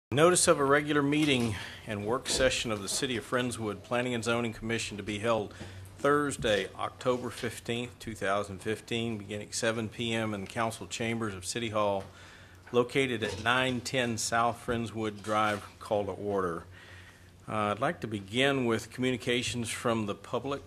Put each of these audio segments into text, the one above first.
Notice of a regular meeting and work session of the City of Friendswood Planning and Zoning Commission to be held Thursday, October 15th, 2015, beginning 7 p.m. in the council chambers of City Hall, located at 910 South Friendswood Drive. Call to order. I'd like to begin with communications from the public.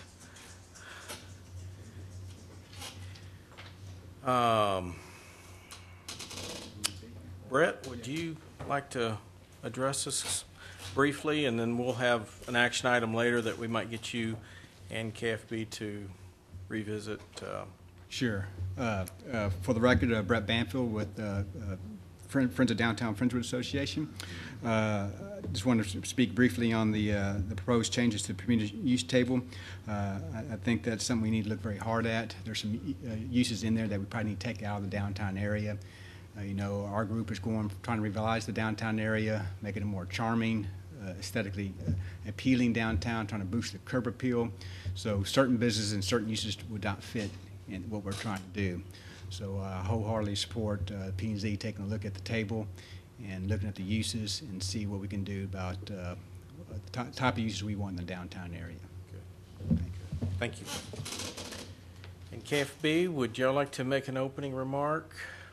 Brett, would you like to address this briefly, and then we'll have an action item later that we might get you and KFB to revisit. Sure. For the record, Brett Banfield with Friends of Downtown Friendswood Association. Just wanted to speak briefly on the proposed changes to the permitted use table. I think that's something we need to look very hard at. There's some uses in there that we probably need to take out of the downtown area. Our group is trying to revitalize the downtown area, make it a more charming, aesthetically appealing downtown, trying to boost the curb appeal. So certain businesses and certain uses would not fit in what we're trying to do. So I wholeheartedly support P&Z taking a look at the table and looking at the uses and see what we can do about the type of uses we want in the downtown area. Good. Thank you. And KFB, would y'all like to make an opening remark?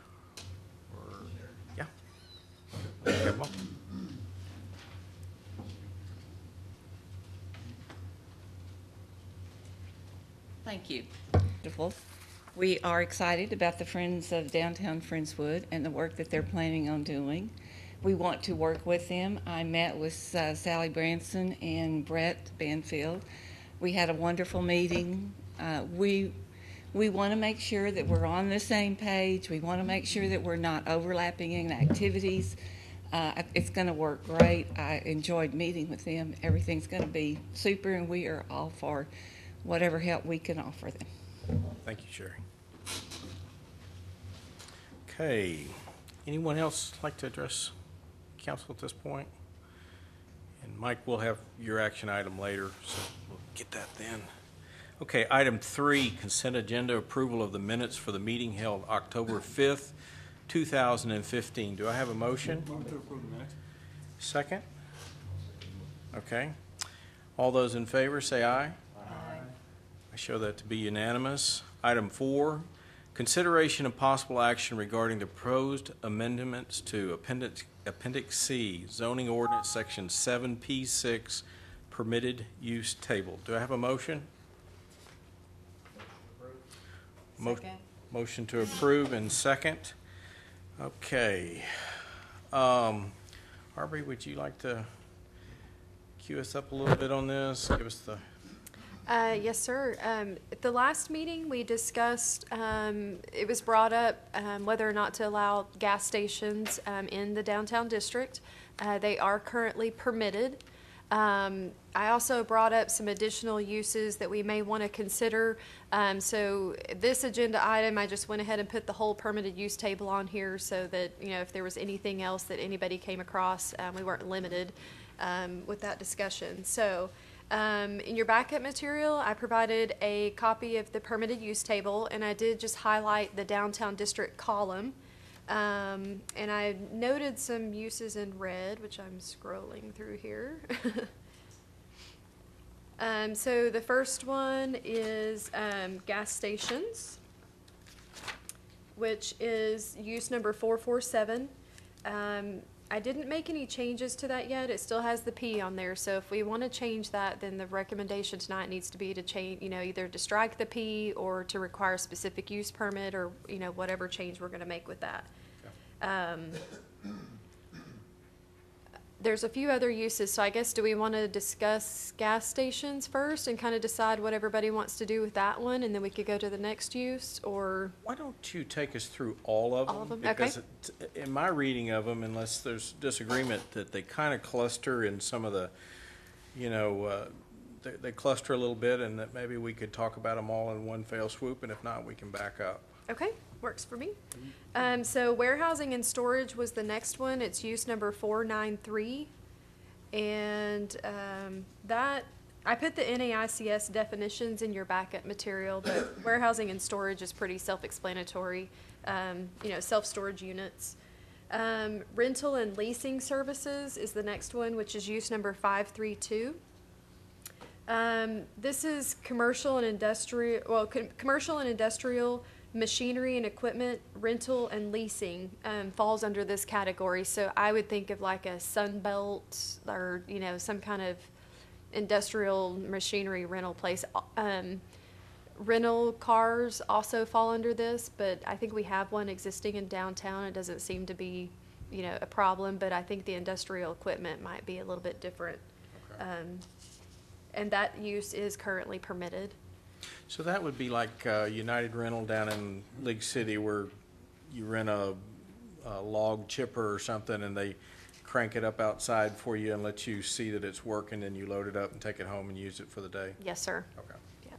Thank you. Wonderful. We are excited about the Friends of Downtown Friendswood and the work that they're planning on doing. We want to work with them. I met with Sally Branson and Brett Banfield. We had a wonderful meeting. We want to make sure that we're on the same page. We want to make sure that we're not overlapping in activities. It's going to work great. I enjoyed meeting with them. Everything's going to be super, and we are all for whatever help we can offer them. Thank you, Sherry. Okay. Anyone else like to address council at this point? And Mike, we'll have your action item later, so we'll get that then. Okay, item 3, consent agenda, approval of the minutes for the meeting held October 5th, 2015. Do I have a motion? Move to approve the minutes. Second? Okay. All those in favor say aye. Aye. I show that to be unanimous. Item 4, consideration of possible action regarding the proposed amendments to Appendix C, Zoning Ordinance Section 7P6, Permitted Use Table. Do I have a motion? Motion to approve and second. Okay. Aubrey, would you like to cue us up a little bit on this? Give us the... Yes, sir. At the last meeting, we discussed, it was brought up whether or not to allow gas stations in the downtown district. They are currently permitted. I also brought up some additional uses that we may want to consider. So this agenda item, I just went ahead and put the whole permitted use table on here so that, if there was anything else that anybody came across, we weren't limited with that discussion. So in your backup material, I provided a copy of the permitted use table, and I did just highlight the downtown district column. And I noted some uses in red, which I'm scrolling through here. So the first one is gas stations, which is use number 447. I didn't make any changes to that yet. It still has the P on there. So if we want to change that, then the recommendation tonight needs to be to change, either to strike the P or to require a specific use permit, or, whatever change we're going to make with that. There's a few other uses. So I guess, do we want to discuss gas stations first and kind of decide what everybody wants to do with that one, and then we could go to the next use? Or why don't you take us through all of them? All of them? Because okay. In my reading of them, unless there's disagreement, that they kind of cluster in some of the, they cluster a little bit, and that maybe we could talk about them all in one fell swoop, and if not, we can back up. Okay, works for me. So warehousing and storage was the next one. It's use number 493. And that, I put the NAICS definitions in your backup material, but warehousing and storage is pretty self-explanatory. Self-storage units. Rental and leasing services is the next one, which is use number 532. This is commercial and industrial machinery and equipment rental and leasing falls under this category. So I would think of like a Sunbelt or, some kind of industrial machinery rental place. Rental cars also fall under this, but I think we have one existing in downtown. It doesn't seem to be, a problem, but I think the industrial equipment might be a little bit different. Okay. And that use is currently permitted. So that would be like United Rental down in League City, where you rent a log chipper or something, and they crank it up outside for you and let you see that it's working, and you load it up and take it home and use it for the day? Yes, sir. Okay.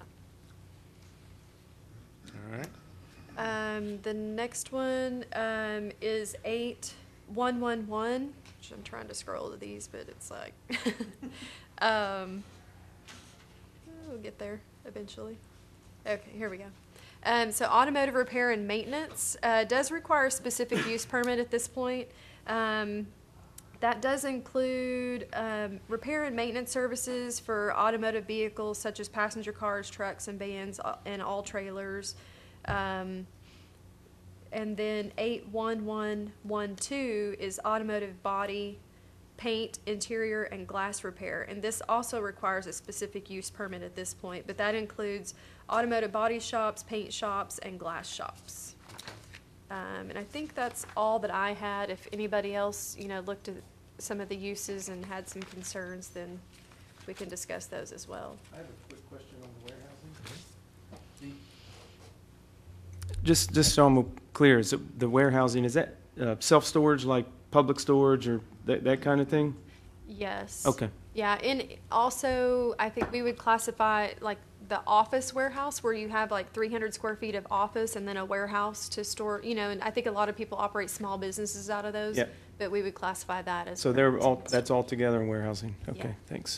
Yeah. All right. The next one is 8111, which I'm trying to scroll to these, but it's like, we'll get there eventually. Okay, here we go. So automotive repair and maintenance does require a specific use permit at this point. That does include repair and maintenance services for automotive vehicles such as passenger cars, trucks, and vans, and all trailers. And then 81112 is automotive body, paint, interior, and glass repair. And this also requires a specific use permit at this point, but that includes automotive body shops, paint shops, and glass shops. And I think that's all that I had. If anybody else, looked at some of the uses and had some concerns, then we can discuss those as well. I have a quick question on the warehousing. Just so I'm clear, is the warehousing, is that self-storage, like public storage or that kind of thing? Yes. Okay. Yeah, and also I think we would classify like the office warehouse where you have like 300 square feet of office and then a warehouse to store, and I think a lot of people operate small businesses out of those. Yeah. But we would classify that as. So that's all together in warehousing? Okay, Yeah. thanks.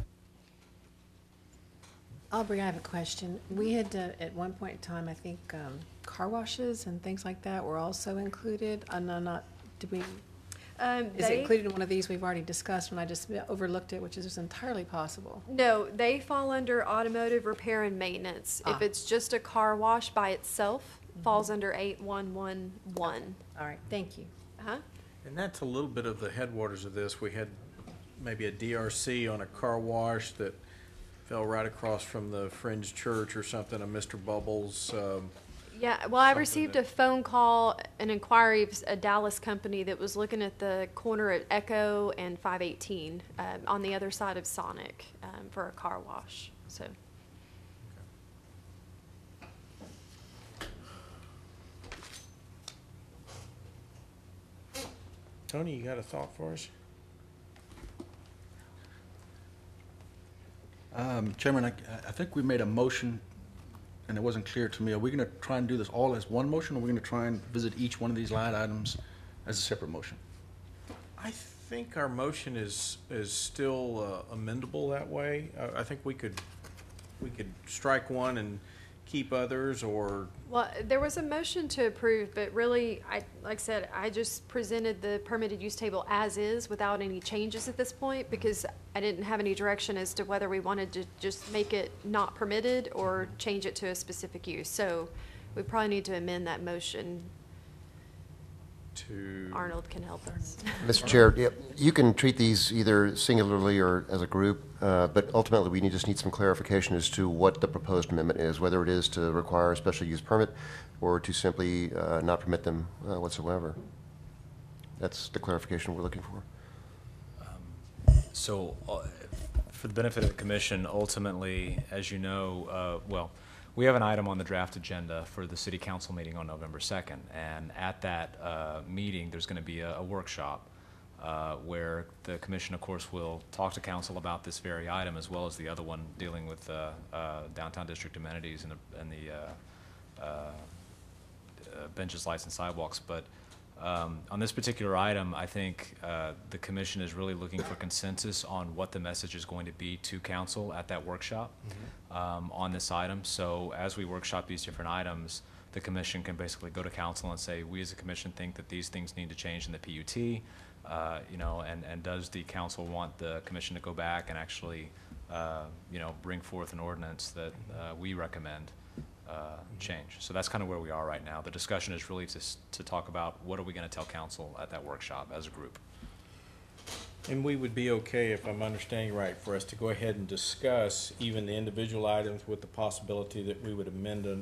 Aubrey, I have a question. We had, at one point in time, I think, car washes and things like that were also included. I'm not, did we, is it included in one of these we've already discussed when I just overlooked it, which is entirely possible? No, they fall under automotive repair and maintenance. If it's just a car wash by itself, falls under 8111. All right, thank you. Uh-huh. And that's a little bit of the headwaters of this. We had maybe a DRC on a car wash that fell right across from the Fringe Church or something, a Mr. Bubbles. Yeah, well, I Something received that- a phone call, an inquiry of a Dallas company that was looking at the corner at Echo and 518 on the other side of Sonic for a car wash. So, Tony, you got a thought for us? Chairman, I think we made a motion, and it wasn't clear to me. Are we going to try and do this all as one motion, or are we going to try and visit each one of these line items as a separate motion? I think our motion is still amendable that way. I think we could strike one and keep others, or well, there was a motion to approve, but really, like I said, I just presented the permitted use table as is without any changes at this point because I didn't have any direction as to whether we wanted to just make it not permitted or change it to a specific use. So we probably need to amend that motion. to Arnold can help us. Mr. Chair, yeah, you can treat these either singularly or as a group, but ultimately we just need some clarification as to what the proposed amendment is, whether it is to require a special use permit or to simply not permit them whatsoever. That's the clarification we're looking for. So, for the benefit of the commission, ultimately, as you know, we have an item on the draft agenda for the city council meeting on November 2nd, and at that meeting, there's going to be a workshop where the commission, of course, will talk to council about this very item, as well as the other one dealing with downtown district amenities and the benches, lights, and sidewalks. But on this particular item, I think the commission is really looking for consensus on what the message is going to be to council at that workshop on this item. So as we workshop these different items, the commission can basically go to council and say, we as a commission think that these things need to change in the PUT, you know, and does the council want the commission to go back and actually, you know, bring forth an ordinance that we recommend change. So that's kind of where we are right now. The discussion is really to talk about what are we going to tell council at that workshop as a group. And we would be okay, if I'm understanding right, for us to go ahead and discuss even the individual items with the possibility that we would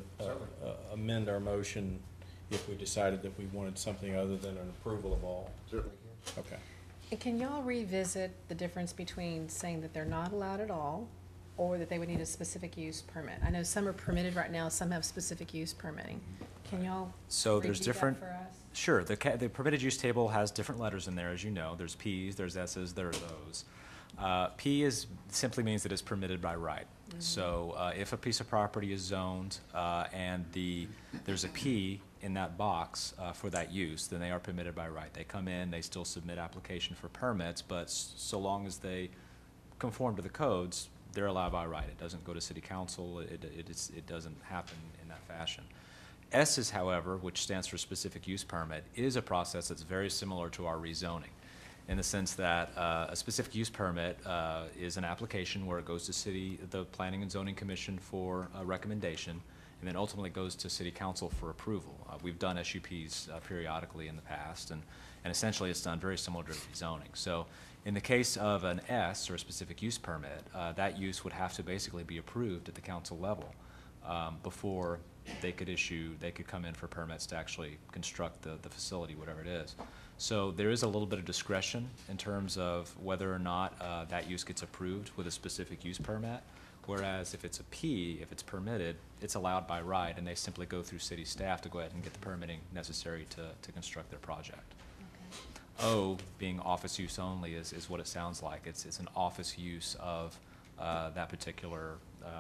amend our motion if we decided that we wanted something other than an approval of all. Certainly can. Okay. And can y'all revisit the difference between saying that they're not allowed at all, or that they would need a specific use permit? I know some are permitted right now, some have specific use permitting. Can y'all So there's review that different. for us? Sure, the permitted use table has different letters in there, as you know. There's Ps, there's Ss, there are those. P simply means that it's permitted by right. So if a piece of property is zoned and there's a P in that box for that use, then they are permitted by right. They come in, they still submit application for permits, but so long as they conform to the codes, they're allowed by right. It doesn't go to city council. It doesn't happen in that fashion. S's, however, which stands for specific use permit, is a process that's very similar to our rezoning, in the sense that a specific use permit is an application where it goes to the Planning and Zoning Commission for a recommendation, and then ultimately goes to City Council for approval. We've done SUPs periodically in the past, and essentially it's done very similar to rezoning. So in the case of an S, or a specific use permit, that use would have to basically be approved at the council level before they could come in for permits to actually construct the facility, whatever it is. So there is a little bit of discretion in terms of whether or not that use gets approved with a specific use permit, whereas if it's a P, if it's permitted, it's allowed by right, and they simply go through city staff to go ahead and get the permitting necessary to construct their project. Okay. O, being office use only, is what it sounds like. It's an office use of that particular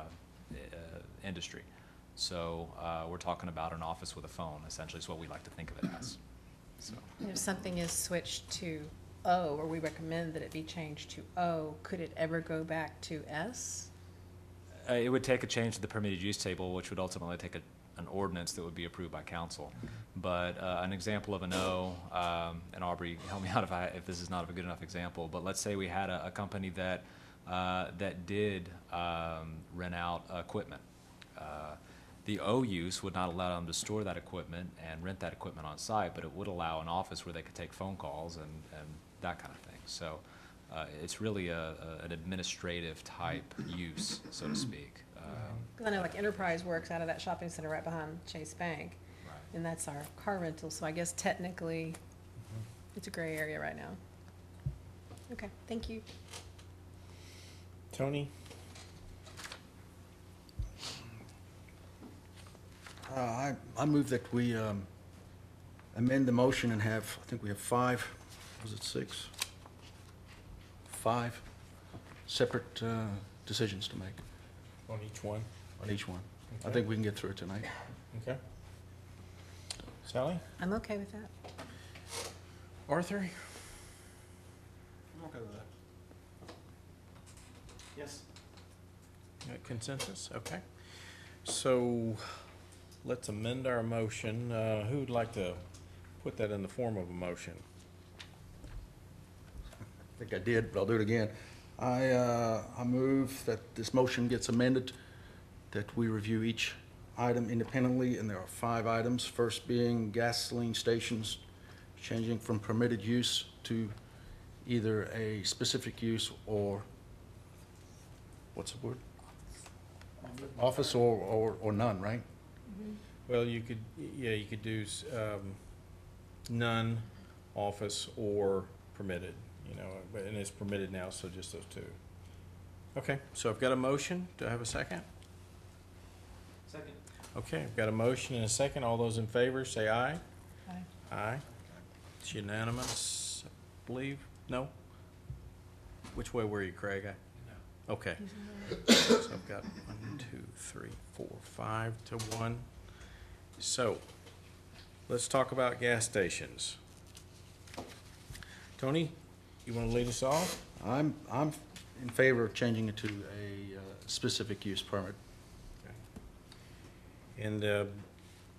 industry. So we're talking about an office with a phone, essentially, is what we like to think of it as. So. And if something is switched to O, or we recommend that it be changed to O, could it ever go back to S? It would take a change to the permitted use table, which would ultimately take an ordinance that would be approved by council. But an example of an O, and Aubrey, help me out if this is not a good enough example, but let's say we had a company that did rent out equipment. The O use would not allow them to store that equipment and rent that equipment on site, but it would allow an office where they could take phone calls and that kind of thing. So it's really an administrative type use, so to speak. Because I know like Enterprise works out of that shopping center right behind Chase Bank, Right. and that's our car rental, so I guess technically it's a gray area right now. Okay, thank you. Tony? I move that we amend the motion and have, I think we have 5, was it 6? 5 separate decisions to make On each one? on each one. I Okay. think we can get through it tonight. Okay. Sally? I'm okay with that. Arthur? I'm okay with that. Yes. Consensus? Okay. So let's amend our motion. Who would like to put that in the form of a motion? I think I did, but I'll do it again. I move that this motion gets amended, that we review each item independently, and there are 5 items. First being gasoline stations, changing from permitted use to either a specific use or, what's the word? Office or none, right? Well, you could do none, office, or permitted, and it's permitted now, so just those 2. Okay, so I've got a motion. Do I have a second? Second. Okay, I've got a motion and a second. All those in favor, say aye. Aye. Aye. It's unanimous, I believe. No? Which way were you, Craig? No. Okay. So I've got 1, 2, 3, 4, 5 to 1. So, let's talk about gas stations. Tony, you want to lead us off? I'm in favor of changing it to a specific use permit. And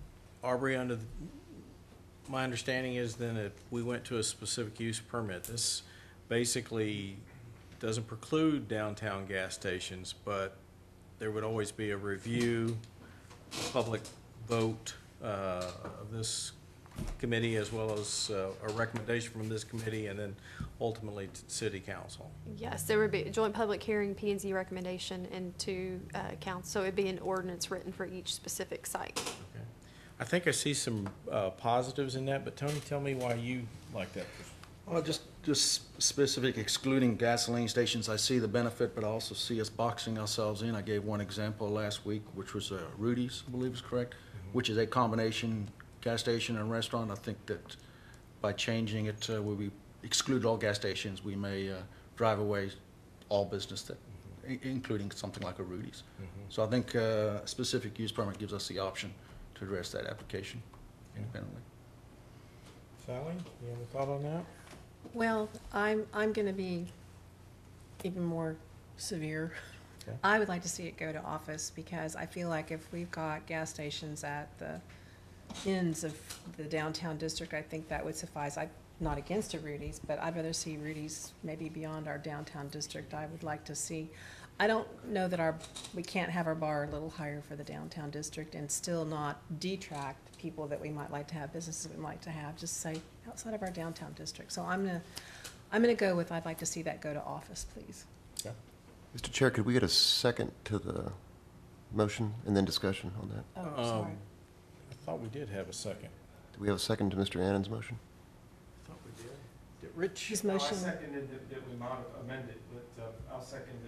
Aubrey, my understanding is then if we went to a specific use permit, this basically doesn't preclude downtown gas stations, but there would always be a review, public vote of this committee, as well as a recommendation from this committee, and then ultimately to city council. Yes, there would be a joint public hearing, P and Z recommendation, and to council. So it'd be an ordinance written for each specific site. Okay. I think I see some positives in that, but Tony, tell me why you like that. Well, just specific excluding gasoline stations, I see the benefit, but I also see us boxing ourselves in. I gave one example last week, which was Rudy's, I believe is correct, which is a combination gas station and restaurant. I think that by changing it, where we exclude all gas stations, we may drive away all business that, including something like a Rudy's. So I think a specific use permit gives us the option to address that application independently. Sally, you have a thought on that? Well, I'm going to be even more severe. Okay. I would like to see it go to office, because I feel like if we've got gas stations at the ends of the downtown district, I think that would suffice. I'm not against a Rudy's, but I'd rather see Rudy's maybe beyond our downtown district. I would like to see, I don't know that we can't have our bar a little higher for the downtown district and still not detract people that we might like to have, businesses we might like to have, just say outside of our downtown district. So I'm gonna go with, I'd like to see that go to office, please. Okay. Mr. Chair, could we get a second to the motion and then discussion on that? Oh, sorry. I thought we did have a second. Do we have a second to Mr. Annan's motion? I thought we did. Did Rich? His motion. I seconded that we amend it, but I'll second that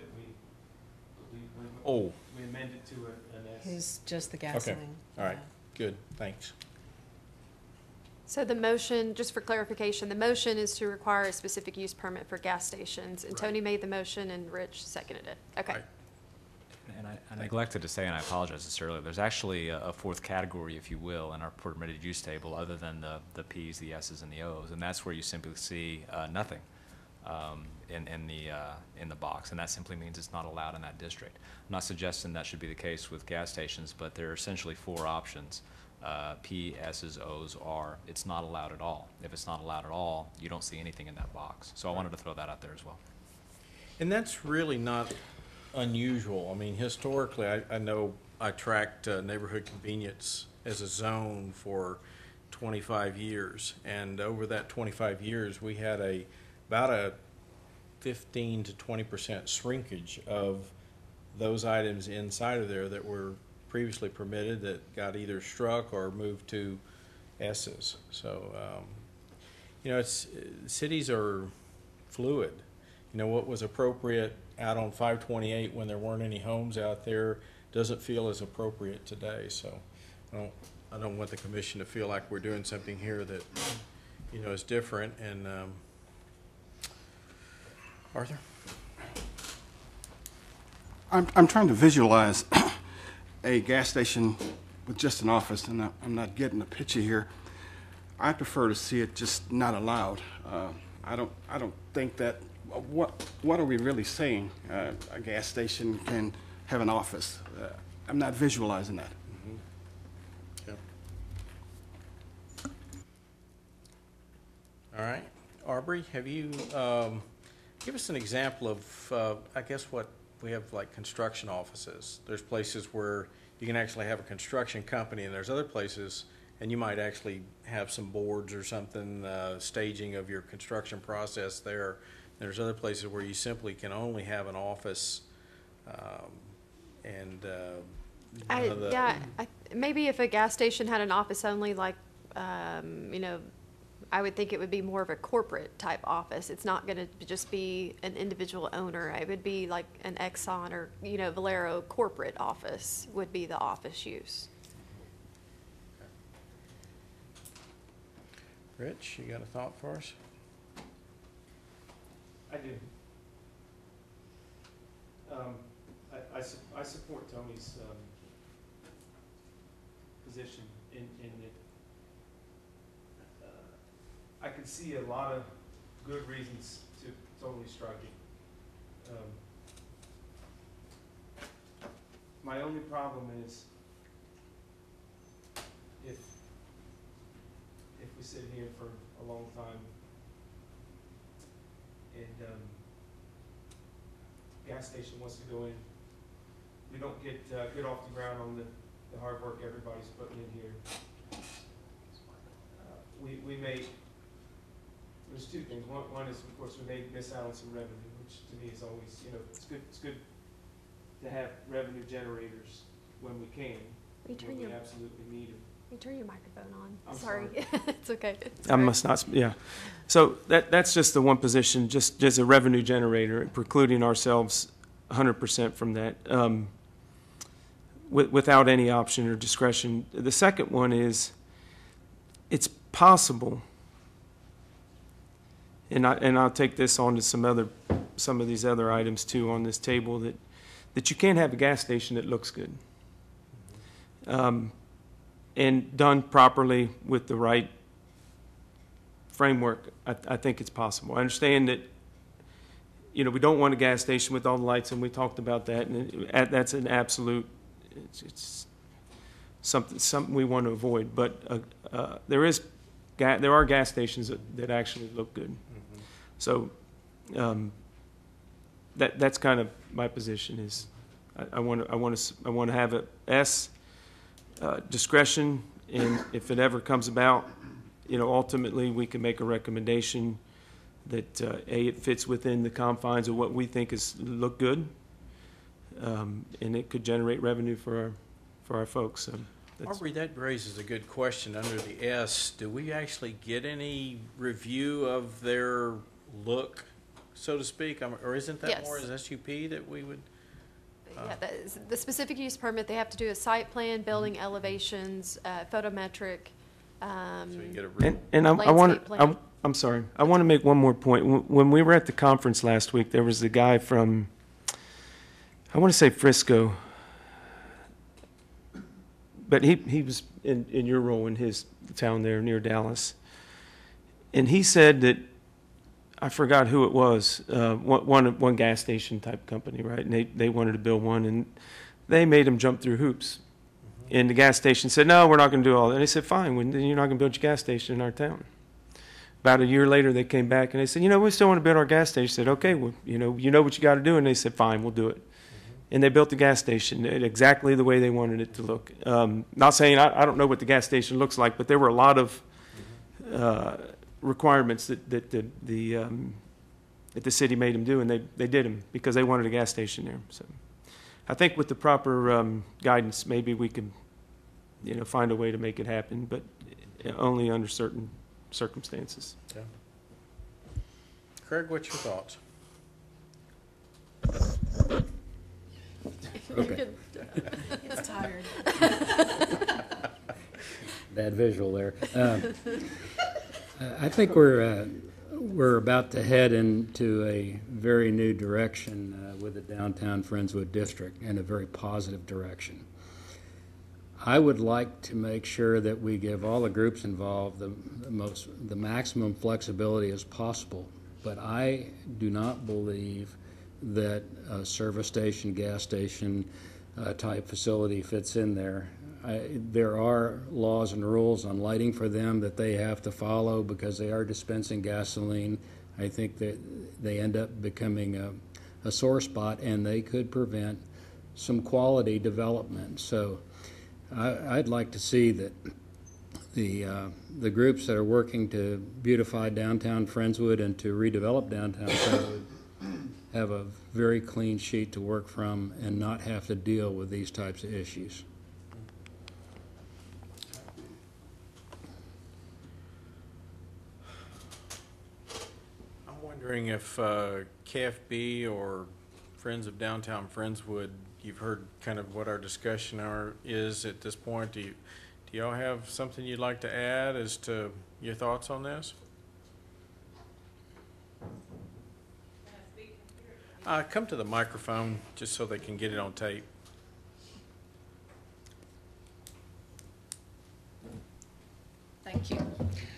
Oh. we amend it to an S. His, just the gasoline. All right. Yeah. Good, thanks. So the motion, just for clarification, the motion is to require a specific use permit for gas stations. And Tony made the motion and Rich seconded it. Okay. Right. And I neglected to say, and I apologize this earlier, there's actually a fourth category, if you will, in our permitted use table, other than the Ps, the Ss, and the Os, and that's where you simply see nothing in the box, and that simply means it's not allowed in that district. I'm not suggesting that should be the case with gas stations, but there are essentially four options. P, S's, O's, R. It's not allowed at all. If it's not allowed at all, you don't see anything in that box. So I wanted to throw that out there as well. And that's really not unusual. I mean, historically, I know I tracked neighborhood convenience as a zone for 25 years. And over that 25 years, we had about a 15 to 20% shrinkage of those items inside of there that were previously permitted that got either struck or moved to S's. So, you know, cities are fluid. You know, what was appropriate out on 528 when there weren't any homes out there doesn't feel as appropriate today. So I don't want the commission to feel like we're doing something here that, you know, is different. And Arthur? I'm trying to visualize a gas station with just an office, and I'm not getting the picture here. I prefer to see it just not allowed. I don't think that. What are we really saying? A gas station can have an office. I'm not visualizing that. Mm-hmm. Yep. All right, Aubrey, have you give us an example of I guess what we have, like construction offices. There's places where you can actually have a construction company, and there's other places, and you might actually have some boards or something, staging of your construction process there. There's other places where you simply can only have an office, Maybe if a gas station had an office only, like, you know, I would think it would be more of a corporate type office. It's not going to just be an individual owner. It would be like an Exxon or, you know, Valero corporate office would be the office use. Rich, you got a thought for us? I do. I support Tony's position in that I can see a lot of good reasons to totally strike it. My only problem is if sit here for a long time. And gas station wants to go in. We don't get off the ground on the hard work everybody's putting in here. We may, there's two things. One is, of course, we may miss out on some revenue, which to me is always, it's good to have revenue generators when we can, when we absolutely need them. You turn your microphone on. I'm Sorry. sorry. It's okay. I must not, yeah. So that's just the one position, just a revenue generator, precluding ourselves 100% from that, without any option or discretion. The second one is, it's possible, and I'll take this on to some of these other items too on this table, that you can have a gas station that looks good. And done properly with the right framework, I think it's possible. I understand that, we don't want a gas station with all the lights, and we talked about that, and that's an absolute, it's something we want to avoid. But there are gas stations that actually look good. Mm-hmm. So that's kind of my position. Is I want to have a S. Discretion, and if it ever comes about, ultimately we can make a recommendation that it fits within the confines of what we think look good, and it could generate revenue for our folks. So Aubrey, that raises a good question. Under the S, do we actually get any review of their look, so to speak, or isn't that more as SUP that we would? Yeah, the specific use permit, they have to do a site plan, building elevations, photometric, So you get a and I'm sorry. I want to make one more point. When we were at the conference last week, there was a guy from, I want to say Frisco, but he was in your role in his town there near Dallas, and he said that, I forgot who it was, one gas station type company, right? And they wanted to build one, and they made him jump through hoops. Mm-hmm. And the gas station said, "No, we're not going to do all that." And they said, "Fine, then you're not going to build your gas station in our town." About a year later, they came back and they said, "We still want to build our gas station." I said, "Okay, well, you know what you got to do." And they said, "Fine, we'll do it." Mm-hmm. And they built the gas station exactly the way they wanted it to look. Not saying I don't know what the gas station looks like, but there were a lot of requirements that the city made them do, and they did them because they wanted a gas station there. So I think with the proper guidance, maybe we could find a way to make it happen, but only under certain circumstances. Yeah. Craig, what's your thoughts? Okay. He's tired. Bad visual there. I think we're about to head into a very new direction with the downtown Friendswood district, and a very positive direction. I would like to make sure that we give all the groups involved the maximum flexibility as possible, but I do not believe that a service station, gas station type facility fits in there. There are laws and rules on lighting for them that they have to follow because they are dispensing gasoline. I think that they end up becoming a sore spot, and they could prevent some quality development. So I'd like to see that the groups that are working to beautify downtown Friendswood and to redevelop downtown Friendswood have a very clean sheet to work from and not have to deal with these types of issues. I'm wondering if KFB or Friends of Downtown Friendswood, you've heard kind of what our discussion is at this point. Do y'all have something you'd like to add as to your thoughts on this? Come to the microphone just so they can get it on tape. Thank you.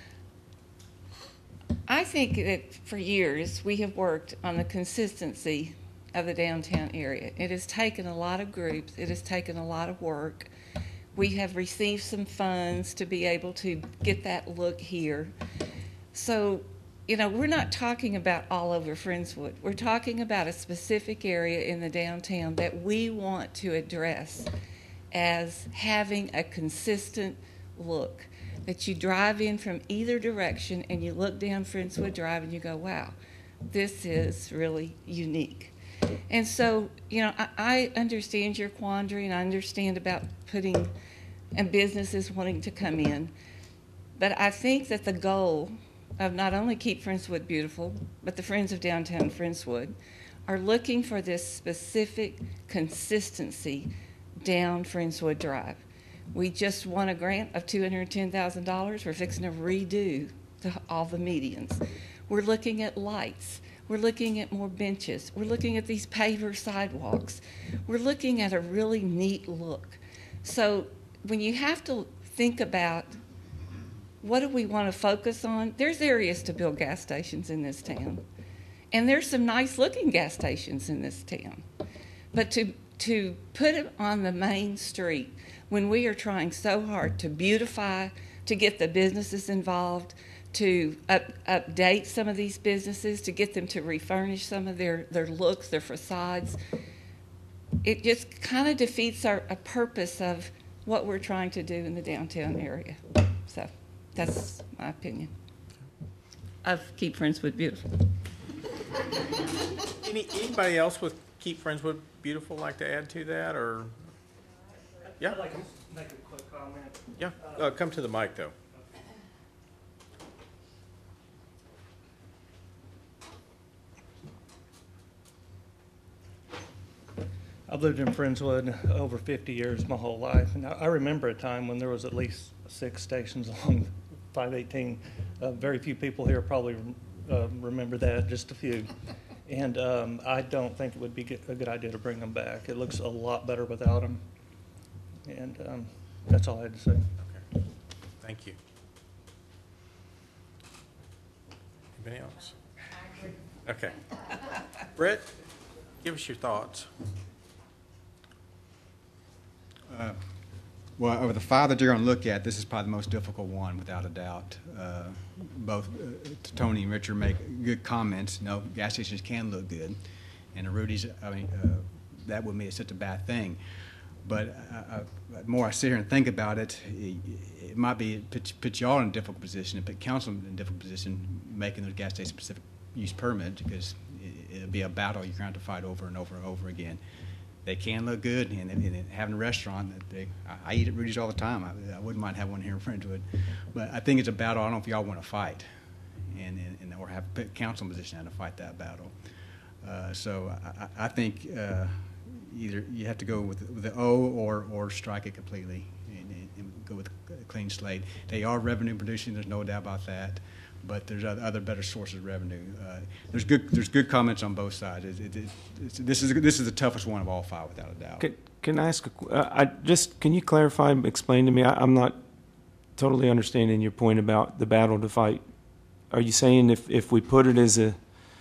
I think that for years we have worked on the consistency of the downtown area. It has taken a lot of groups. It has taken a lot of work. We have received some funds to be able to get that look here. So, you know, we're not talking about all over Friendswood. We're talking about a specific area in the downtown that we want to address as having a consistent look. That you drive in from either direction and you look down Friendswood Drive and you go, wow, this is really unique. And so, you know, I understand your quandary, and I understand about putting and businesses wanting to come in. But I think that the goal of not only Keep Friendswood Beautiful, but the Friends of Downtown Friendswood are looking for this specific consistency down Friendswood Drive. We just won a grant of $210,000. We're fixing to redo all the medians. We're looking at lights. We're looking at more benches. We're looking at these paver sidewalks. We're looking at a really neat look. So when you have to think about what do we want to focus on, there's areas to build gas stations in this town. And there's some nice looking gas stations in this town. But to put it on the main street when we are trying so hard to beautify, to get the businesses involved, to update some of these businesses, to get them to refurnish some of their looks, their facades, it just kind of defeats a purpose of what we're trying to do in the downtown area. So that's my opinion of Keep Friendswood Beautiful. Anybody else with Keep Friendswood Beautiful like to add to that, or? Yeah. I'd like to make a quick comment. Yeah, come to the mic, though. I've lived in Friendswood over 50 years, my whole life, and I remember a time when there was at least 6 stations along 518. Very few people here probably remember that, just a few. And I don't think it would be a good idea to bring them back. It looks a lot better without them. And that's all I had to say. Okay. Thank you. Anybody else? Okay. Brett, give us your thoughts. Well, over the 5 that you're going to look at, this is probably the most difficult one, without a doubt. Both Tony and Richard make good comments. No, gas stations can look good, and the Rudy's, I mean, that would be such a bad thing. But the more I sit here and think about it, it might be put y'all in a difficult position, and put council in a difficult position, making those gas station specific use permit, because it'll be a battle you're going to have to fight over and over and over again. They can look good, and having a restaurant, I eat at Rudy's all the time. I wouldn't mind having one here in Friendswood. But I think it's a battle I don't know if y'all want to fight, or have put council in position to fight that battle. So I think either you have to go with the O or strike it completely and go with a clean slate. They are revenue producing, there's no doubt about that. But there's other better sources of revenue. There's good comments on both sides. This is the toughest one of all 5, without a doubt. Can I ask? Can you clarify? Explain to me. I'm not totally understanding your point about the battle to fight. Are you saying if we put it as a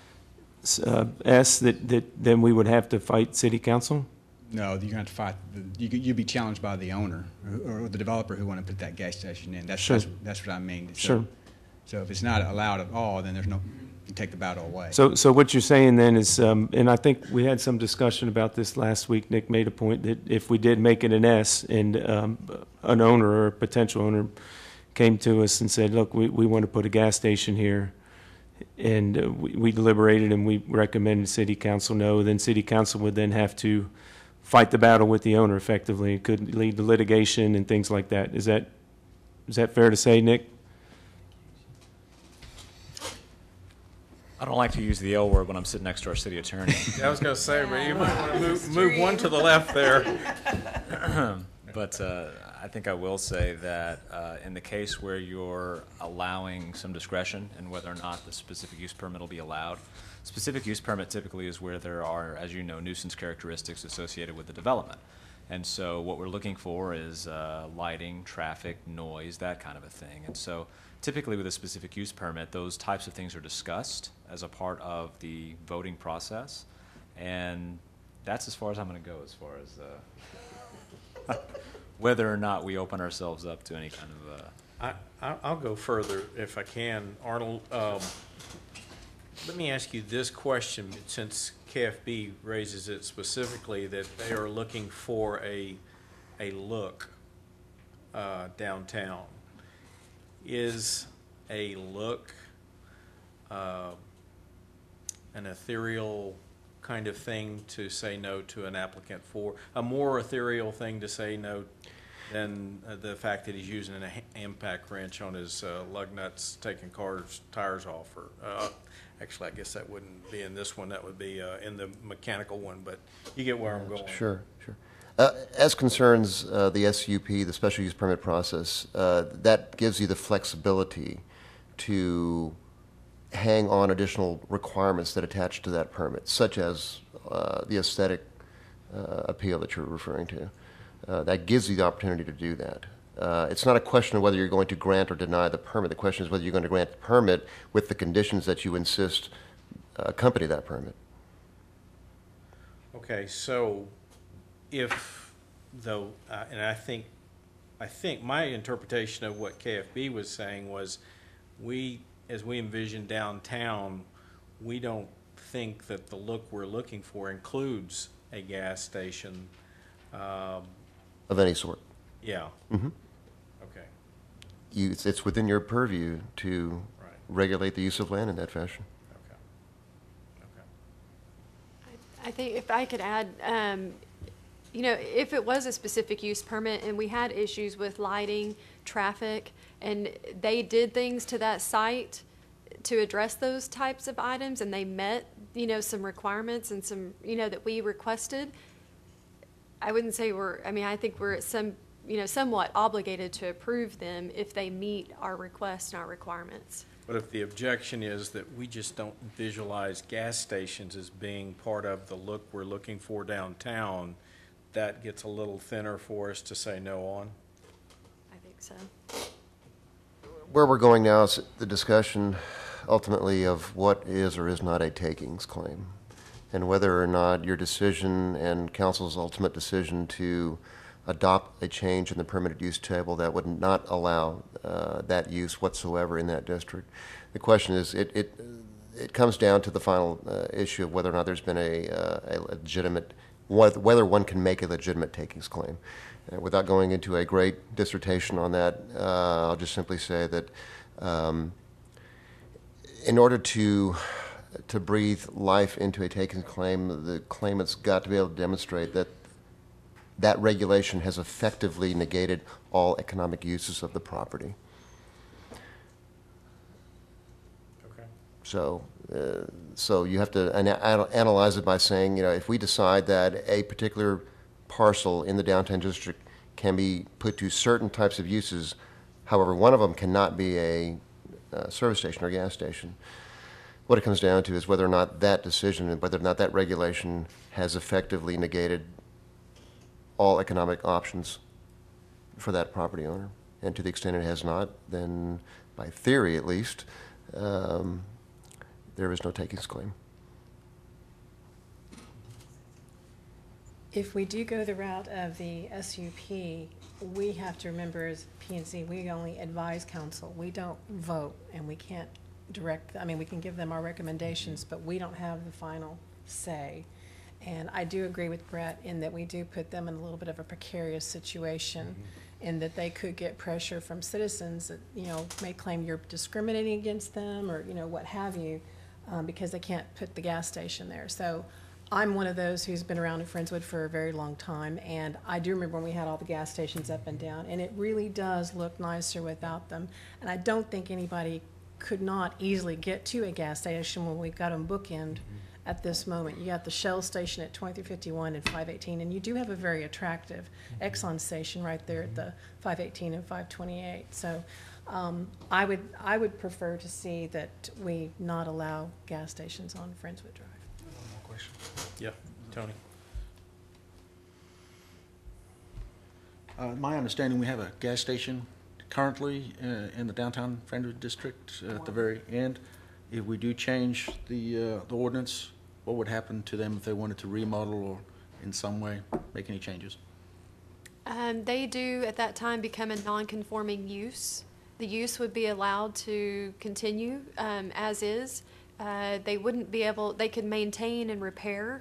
S that then we would have to fight city council? No, you're going to have to fight. You'd be challenged by the owner or the developer who want to put that gas station in. That's what I mean. Sure. So if it's not allowed at all, then you take the battle away. So what you're saying then is, and I think we had some discussion about this last week. Nick made a point that if we did make it an S, and an owner or a potential owner came to us and said, look, we want to put a gas station here, and we deliberated and we recommended city council no, then city council would then have to fight the battle with the owner effectively. It could lead to litigation and things like that. Is that fair to say, Nick? I don't like to use the L word when I'm sitting next to our city attorney. Yeah, I was going to say, but you might want to move one to the left there. But I think I will say that in the case where you're allowing some discretion in whether or not the specific use permit will be allowed, specific use permit typically is where there are, as you know, nuisance characteristics associated with the development. And so what we're looking for is lighting, traffic, noise, that kind of a thing. And so typically with a specific use permit, those types of things are discussed as a part of the voting process. And that's as far as I'm going to go as far as whether or not we open ourselves up to any kind of I'll go further if I can. Arnold, let me ask you this question, since KFB raises it specifically, that they are looking for a look downtown. Is a look an ethereal kind of thing to say no to an applicant for? A more ethereal thing to say no than the fact that he's using an impact wrench on his lug nuts, taking tires off? Or actually, I guess that wouldn't be in this one. That would be in the mechanical one. But you get where I'm going. Sure, sure. As concerns the SUP, the special use permit process, that gives you the flexibility to hang on additional requirements that attach to that permit, such as the aesthetic appeal that you're referring to. That gives you the opportunity to do that. It's not a question of whether you're going to grant or deny the permit. The question is whether you're going to grant the permit with the conditions that you insist accompany that permit. Okay, so if, though, and I think my interpretation of what KFB was saying was, as we envision downtown, we don't think that the look we're looking for includes a gas station. Of any sort. Yeah. Mm-hmm. Okay. It's within your purview to regulate the use of land in that fashion. I think if I could add, you know, if it was a specific use permit and we had issues with lighting, traffic, and they did things to that site to address those types of items, and they met, you know, some requirements and some, you know, that we requested, I wouldn't say I think we're somewhat obligated to approve them if they meet our requests and our requirements. But if the objection is that we just don't visualize gas stations as being part of the look we're looking for downtown, that gets a little thinner for us to say no on? I think so. Where we're going now is the discussion ultimately of what is or is not a takings claim, and whether or not your decision and council's ultimate decision to adopt a change in the permitted use table that would not allow that use whatsoever in that district. The question is, it comes down to the final issue of whether or not there's been a legitimate, whether one can make a legitimate takings claim. Without going into a great dissertation on that, I'll just simply say that in order to breathe life into a takings claim, the claimant's got to be able to demonstrate that that regulation has effectively negated all economic uses of the property. Okay. So you have to analyze it by saying, you know, if we decide that a particular parcel in the downtown district can be put to certain types of uses, however, one of them cannot be a service station or gas station. What it comes down to is whether or not that decision and whether or not that regulation has effectively negated all economic options for that property owner. And to the extent it has not, then by theory at least, there is no takings claim. If we do go the route of the SUP, we have to remember as P&Z, we only advise council. We don't vote, and we can't direct, I mean, we can give them our recommendations, but we don't have the final say. And I do agree with Brett in that we do put them in a little bit of a precarious situation in that they could get pressure from citizens that, you know, may claim you're discriminating against them or, you know, what have you, because they can't put the gas station there. So I'm one of those who's been around in Friendswood for a very long time, and I do remember when we had all the gas stations up and down, and it really does look nicer without them. And I don't think anybody could not easily get to a gas station when we got them bookend at this moment. You got the Shell station at 2351 and 518, and you do have a very attractive Exxon station right there at the 518 and 528. So I would prefer to see that we not allow gas stations on Friendswood Drive. One more question. Yeah, Tony. My understanding, we have a gas station currently in the downtown Friendswood district at the very end. If we do change the ordinance, what would happen to them if they wanted to remodel or in some way make any changes? They do at that time become a non-conforming use. The use would be allowed to continue as is. They wouldn't be able, they could maintain and repair.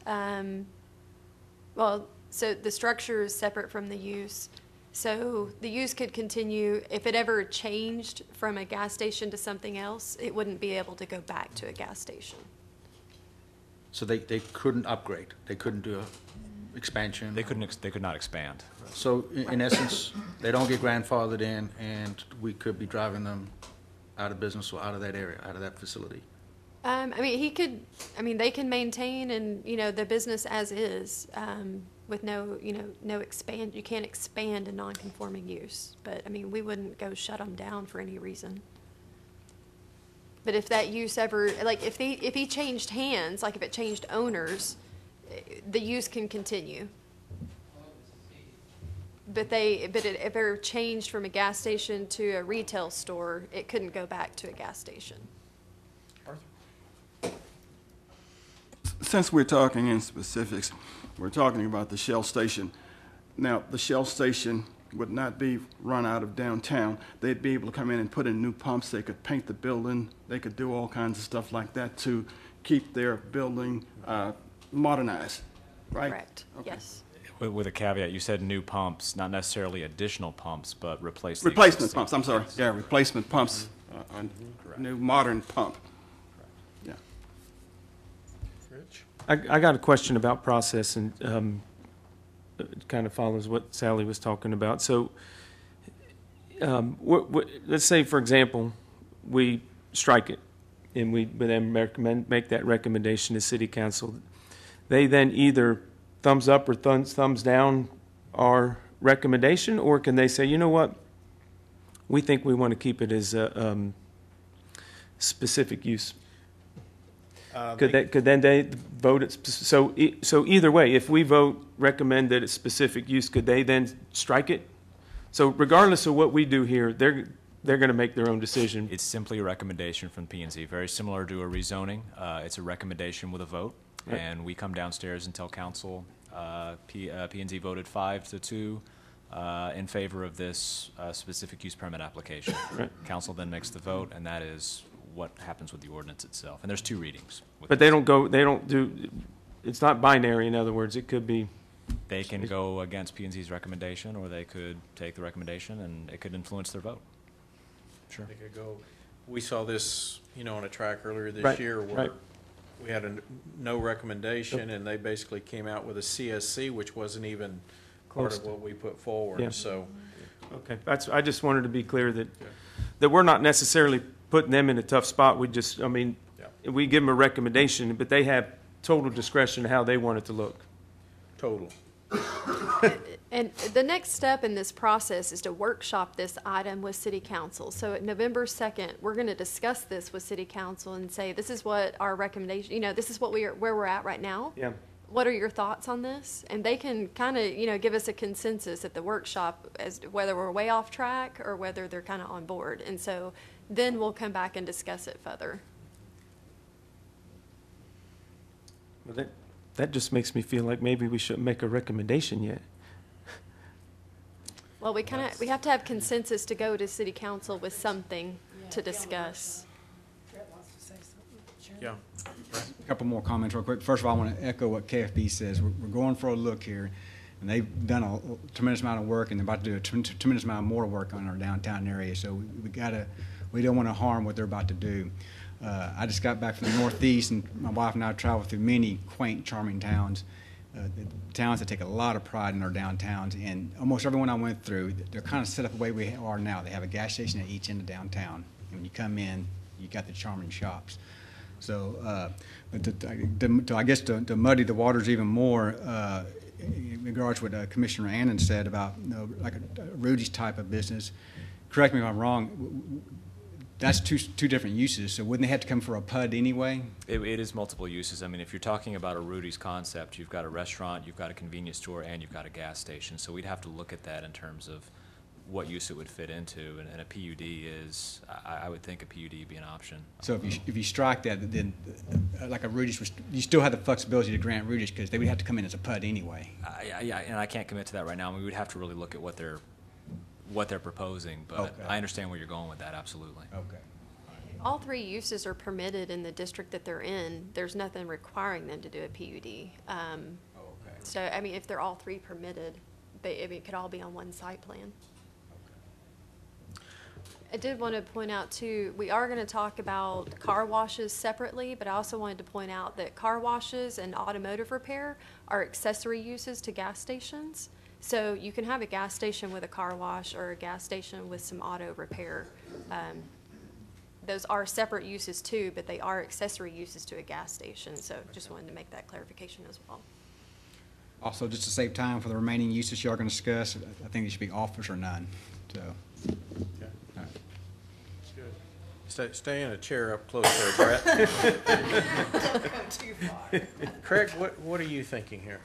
Well, so the structure is separate from the use. So the use could continue. If it ever changed from a gas station to something else, it wouldn't be able to go back to a gas station. So they couldn't upgrade, they couldn't do a expansion? They could not expand. So in essence, they don't get grandfathered in, and we could be driving them out of business or out of that area, out of that facility? I mean, they can maintain and, the business as is, with no expand, you can't expand a non-conforming use. But, I mean, we wouldn't go shut them down for any reason. But if that use ever, like, if he changed hands, like if it changed owners, the use can continue. But if it ever changed from a gas station to a retail store, it couldn't go back to a gas station. Since we're talking in specifics, we're talking about the Shell station. Now, the Shell station would not be run out of downtown. They'd be able to come in and put in new pumps. They could paint the building. They could do all kinds of stuff like that to keep their building modernized, right? Correct, Okay. yes. With a caveat, you said new pumps, not necessarily additional pumps, but replace the Replacement existing. pumps, I'm sorry. Yeah, replacement pumps, a new modern pump. Yeah. Rich? I got a question about process, and it kind of follows what Sally was talking about. So let's say, for example, we strike it, and we then make that recommendation to City Council. They then either thumbs up or thumbs down our recommendation, or can they say, you know what, we think we want to keep it as a specific use? Could then they vote it? So either way, if we recommend that it's specific use, could they then strike it? So regardless of what we do here, they're going to make their own decision. It's simply a recommendation from P&Z, very similar to a rezoning. It's a recommendation with a vote, Right. and we come downstairs and tell council P&Z voted 5-2 in favor of this specific use permit application. Right. Council then makes the vote, and that is what happens with the ordinance itself. And there's 2 readings. But they don't do, it's not binary, in other words, it could be. They can go against P&Z's recommendation, or they could take the recommendation, and it could influence their vote. Sure. They could go, we saw this, on a track earlier this Right, year where right. we had no recommendation, and they basically came out with a CSC, which wasn't even part Close of what we put forward, Yeah. so. Okay, I just wanted to be clear that we're not necessarily putting them in a tough spot. We just, we give them a recommendation, but they have total discretion how they want it to look. Total. And the next step in this process is to workshop this item with City Council. So at November 2nd, we're going to discuss this with City Council and say, this is what our recommendation, this is what where we're at right now. Yeah. What are your thoughts on this? And they can kind of, give us a consensus at the workshop as to whether we're way off track or whether they're kind of on board. And so then we'll come back and discuss it further. Well, that just makes me feel like maybe we shouldn't make a recommendation yet. Well, we have to have consensus to go to City Council with something to discuss. Brett wants to say something. Yeah. A couple more comments real quick. First of all, I want to echo what KFB says. We're going for a look here, and they've done a tremendous amount of work, and they're about to do a tremendous amount more work on our downtown area. So we don't want to harm what they're about to do. I just got back from the Northeast, and my wife and I traveled through many quaint, charming towns. Towns that take a lot of pride in our downtowns, and almost everyone I went through, they're kind of set up the way we are now. They have a gas station at each end of downtown. And when you come in, you got the charming shops. So, but I guess to muddy the waters even more, in regards to what Commissioner Annan said about like a Rudy's type of business, correct me if I'm wrong, that's two different uses, so wouldn't they have to come for a PUD anyway? It is multiple uses. I mean, if you're talking about a Rudy's concept, you've got a restaurant, you've got a convenience store, and you've got a gas station. So we'd have to look at that in terms of what use it would fit into, and a PUD is, I would think a PUD would be an option. So if you strike that, then like a Rudish, you still have the flexibility to grant Rudish because they would have to come in as a PUD anyway. Yeah, and I can't commit to that right now. I mean, we would have to really look at what they're proposing, but Okay. I understand where you're going with that, absolutely. Okay. All three uses are permitted in the district that they're in. There's nothing requiring them to do a PUD. Okay. So, I mean, if they're all three permitted, it could all be on one site plan. I did want to point out too, we are going to talk about car washes separately, but I also wanted to point out that car washes and automotive repair are accessory uses to gas stations. So you can have a gas station with a car wash or a gas station with some auto repair. Those are separate uses too, but they are accessory uses to a gas station. So just wanted to make that clarification as well. Also, just to save time for the remaining uses you are going to discuss, I think they should be offers or none. So, Okay. all right. Stay in a chair up close there, Brett. Craig, what are you thinking here?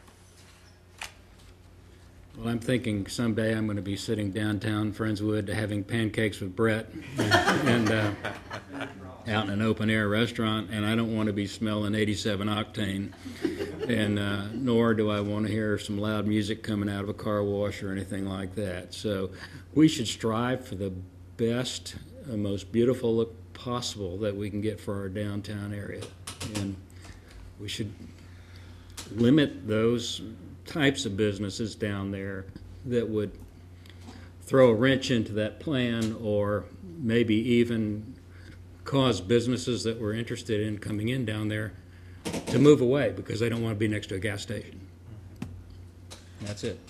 Well, I'm thinking someday I'm going to be sitting downtown Friendswood having pancakes with Brett and out in an open-air restaurant, and I don't want to be smelling 87 octane, and nor do I want to hear some loud music coming out of a car wash or anything like that. So we should strive for the best, most beautiful look possible that we can get for our downtown area, and we should limit those types of businesses down there that would throw a wrench into that plan or maybe even cause businesses that were interested in coming in down there to move away because they don't want to be next to a gas station. That's it.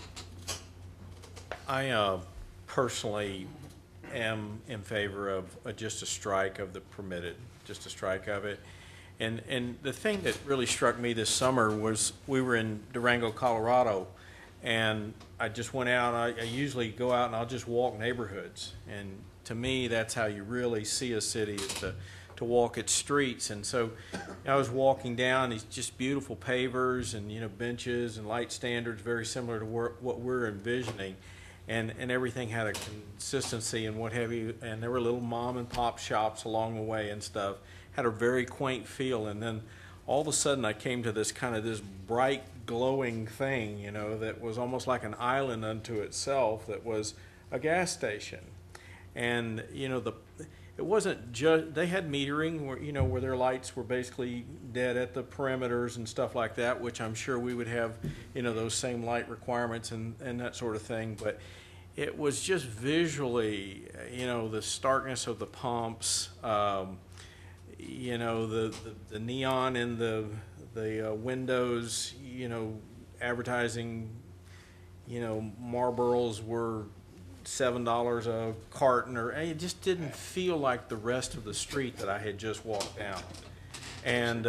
I personally am in favor of just a strike of the permitted, just a strike of it. And the thing that really struck me this summer was we were in Durango, Colorado, and I just went out. I usually go out and I'll just walk neighborhoods. And to me, that's how you really see a city, is to walk its streets. And so I was walking down these just beautiful pavers and, benches and light standards, very similar to what we're envisioning. And everything had a consistency and what have you. And there were little mom and pop shops along the way and stuff. Had a very quaint feel, and then all of a sudden I came to this bright glowing thing, that was almost like an island unto itself, that was a gas station. And it wasn't just, they had metering where their lights were basically dead at the perimeters and stuff like that, which I'm sure we would have those same light requirements and that sort of thing. But it was just visually, the starkness of the pumps, the neon in the windows, advertising, Marlboros were $7 a carton, or it just didn't feel like the rest of the street that I had just walked down. And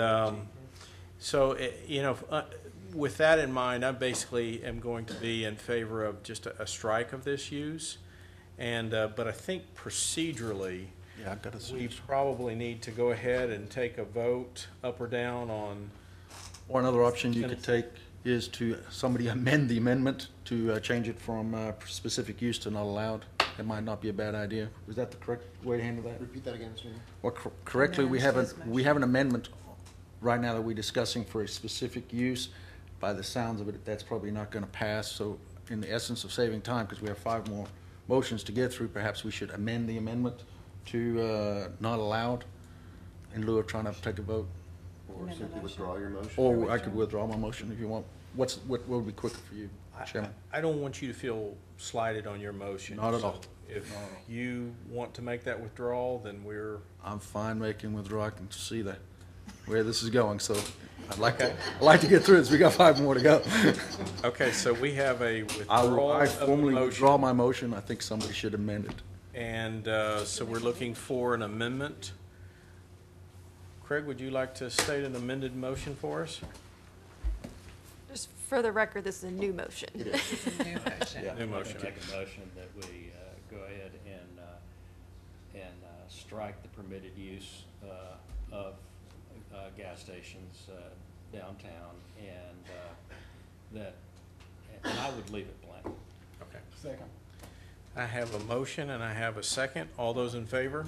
with that in mind, I basically am going to be in favor of just a strike of this use. And but I think procedurally, Yeah, I've got to we see. probably need to go ahead and take a vote up or down on. Or another option you could take is to somebody amend the amendment to change it from specific use to not allowed. That might not be a bad idea. Was that the correct way to handle that? Repeat that again, Mr. Mayor. Well, correctly, we have an amendment right now that we're discussing for a specific use. By the sounds of it, that's probably not going to pass. So in the essence of saving time, because we have 5 more motions to get through, perhaps we should amend the amendment to not allowed in lieu of trying to take a vote. Or simply withdraw your motion. Or I could withdraw my motion if you want. What would be quicker for you, Chairman? I don't want you to feel slighted on your motion. Not at So all. If you want to make that withdrawal, then we're. I'm fine making withdrawal. I can see that where this is going, so I'd like to get through this. We got 5 more to go. Okay, so we have a I withdrawal of the formally withdraw motion. my motion. I think somebody should amend it. And so we're looking for an amendment. Craig, would you like to state an amended motion for us? Just for the record, this is a new motion. It is. New motion. New motion. Make a motion that we go ahead and strike the permitted use of gas stations downtown, and I would leave it blank. Okay. Second. I have a motion and I have a second. All those in favor?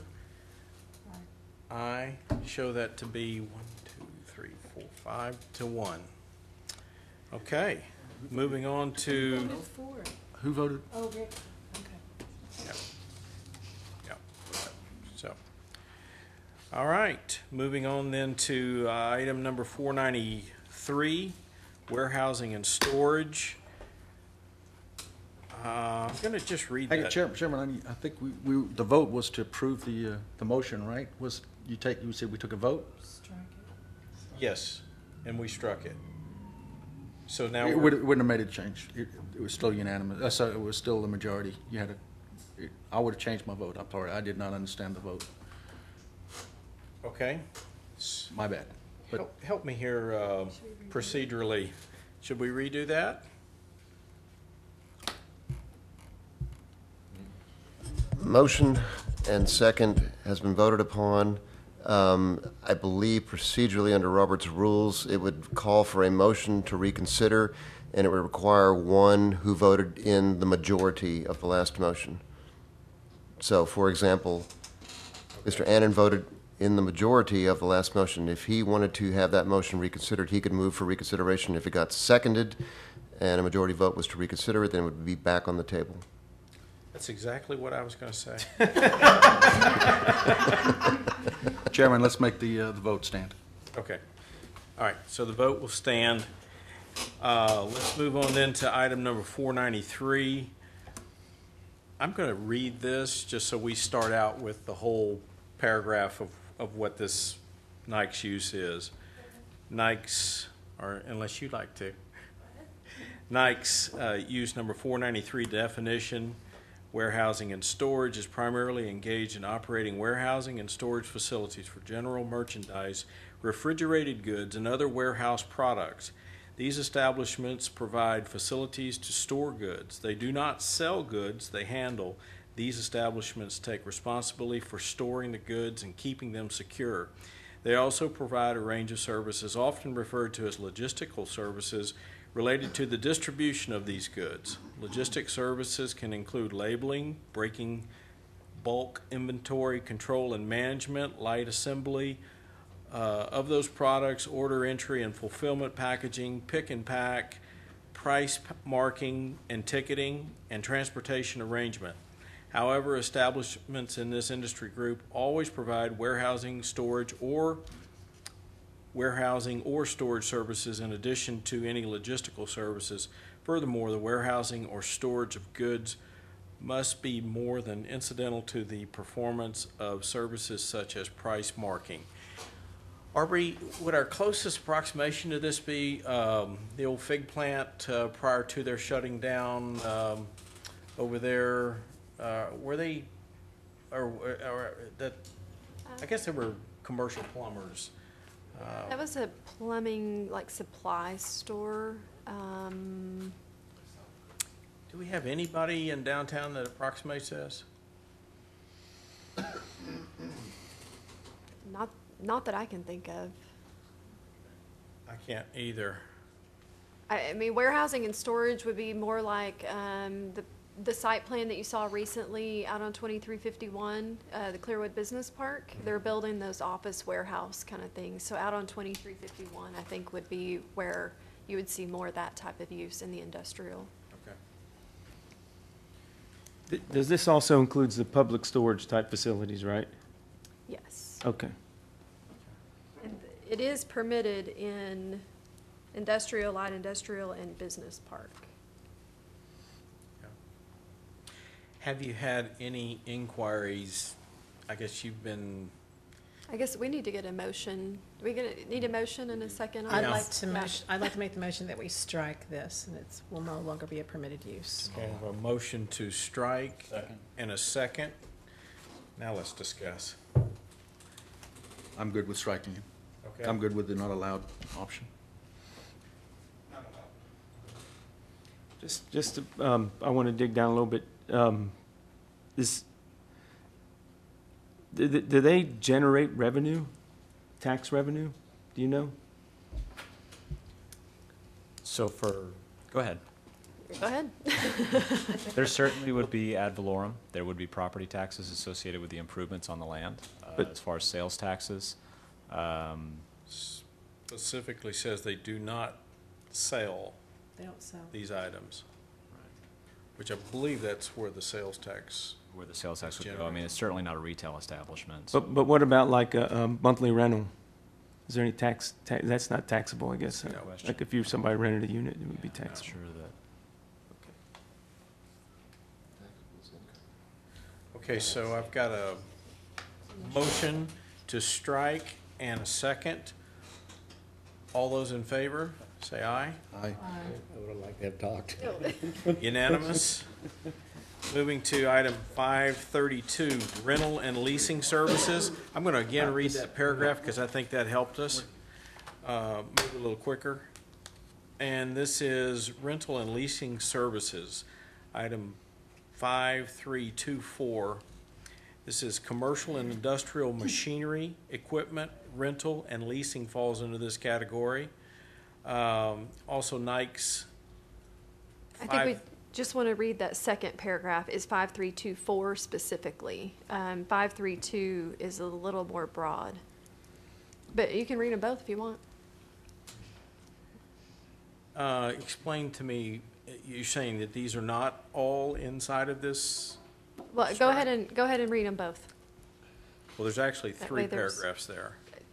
Aye. Show that to be 1, 2, 3, 4, 5 to 1. Okay, moving on to, Who voted? Oh, Rick, okay. yep. So, all right, moving on then to item number 493, warehousing and storage. I'm going to just read Hey, that. Chairman, I think the vote was to approve the motion, right? You said we took a vote? Strike it. Yes, and we struck it. So now It we're, wouldn't have made a change. It was still unanimous. So it was still the majority. I would have changed my vote. I'm sorry. I did not understand the vote. okay. My bad. But Help me here procedurally. Should we redo that? Motion and second has been voted upon. I believe procedurally under Robert's rules, it would call for a motion to reconsider, and it would require one who voted in the majority of the last motion. So, for example, Mr. Annan voted in the majority of the last motion. If he wanted to have that motion reconsidered, he could move for reconsideration. If it got seconded and a majority vote was to reconsider it, then it would be back on the table. That's exactly what I was going to say. Chairman, let's make the vote stand. Okay. All right, so the vote will stand. Let's move on then to item number 493. I'm going to read this just so we start out with the whole paragraph of what this Nike's use is. Nike's, or unless you'd like to. Nike's use number 493 definition. Warehousing and storage is primarily engaged in operating warehousing and storage facilities for general merchandise, refrigerated goods, and other warehouse products. These establishments provide facilities to store goods. They do not sell goods, they handle. These establishments take responsibility for storing the goods and keeping them secure. They also provide a range of services, often referred to as logistical services, related to the distribution of these goods. Logistic services can include labeling, breaking, bulk inventory, control and management, light assembly of those products, order entry and fulfillment, packaging, pick and pack, price marking and ticketing, and transportation arrangement. However, establishments in this industry group always provide warehousing or storage services in addition to any logistical services. Furthermore, the warehousing or storage of goods must be more than incidental to the performance of services such as price marking. Would our closest approximation to this be the old fig plant prior to their shutting down over there? Were they, or that? I guess they were commercial plumbers. That was a plumbing, supply store. Do we have anybody in downtown that approximates this? Not that I can think of. I can't either. I mean, warehousing and storage would be more like the site plan that you saw recently out on 2351, the Clearwood Business Park. They're building those office warehouse kind of things. So out on 2351, I think would be where you would see more of that type of use in the industrial. Okay. Does this also includes the public storage type facilities, right? Yes. Okay. And it is permitted in industrial, light industrial, and business park. Have you had any inquiries? I guess you've been. I guess we need to get a motion. Do we need a motion in a second? I'd like to make the motion that we strike this, and will no longer be a permitted use. Okay, I have a motion to strike and a second. Now let's discuss. I'm good with striking it. Okay. I'm good with the not allowed option. Just to, I want to dig down a little bit. Do they generate revenue, tax revenue? Do you know? So go ahead. Go ahead. There certainly would be ad valorem. There would be property taxes associated with the improvements on the land. But- As far as sales taxes, Specifically says they do not sell They don't sell. these items, which I believe that's where the sales tax. where the sales tax would go. I mean, it's certainly not a retail establishment. But what about like a monthly rental? Is there any that's not taxable, I guess. No. Like if somebody rented a unit, it would be I'm not taxable. sure that. Okay, so I've got a motion to strike and a second. All those in favor, say aye. Aye. I would have liked to have talked. Unanimous. Moving to item 532, rental and leasing services. I'm going to again read that paragraph because I think that helped us move a little quicker. And this is rental and leasing services, item 5324. This is commercial and industrial machinery, equipment, rental, and leasing falls into this category. Also, Nike's. I think we just want to read that second paragraph, is 5324 specifically. 532 is a little more broad. But you can read them both if you want. Explain to me, you're saying that these are not all inside of this? Well, go ahead and read them both. Well, there's actually That three way there's- paragraphs there,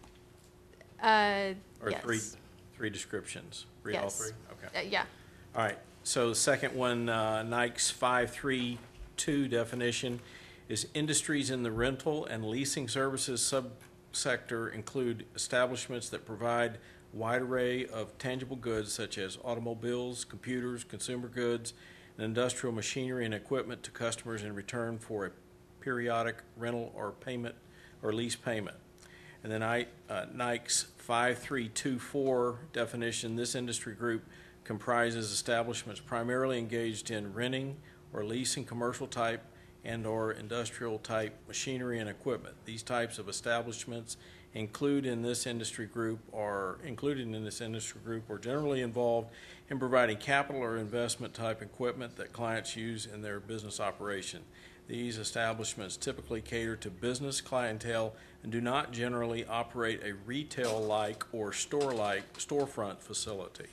or Yes. three descriptions. Read all Yes. three? Okay. Yeah. All right, so the second one, Nike's 532 definition is industries in the rental and leasing services subsector include establishments that provide wide array of tangible goods such as automobiles, computers, consumer goods, and industrial machinery and equipment to customers in return for a periodic rental or payment or lease payment. And then Nike's 5324 definition, this industry group comprises establishments primarily engaged in renting or leasing commercial type and or industrial type machinery and equipment. These types of establishments included in this industry group are generally involved in providing capital or investment type equipment that clients use in their business operation. These establishments typically cater to business clientele and do not generally operate a retail-like or store-like storefront facility.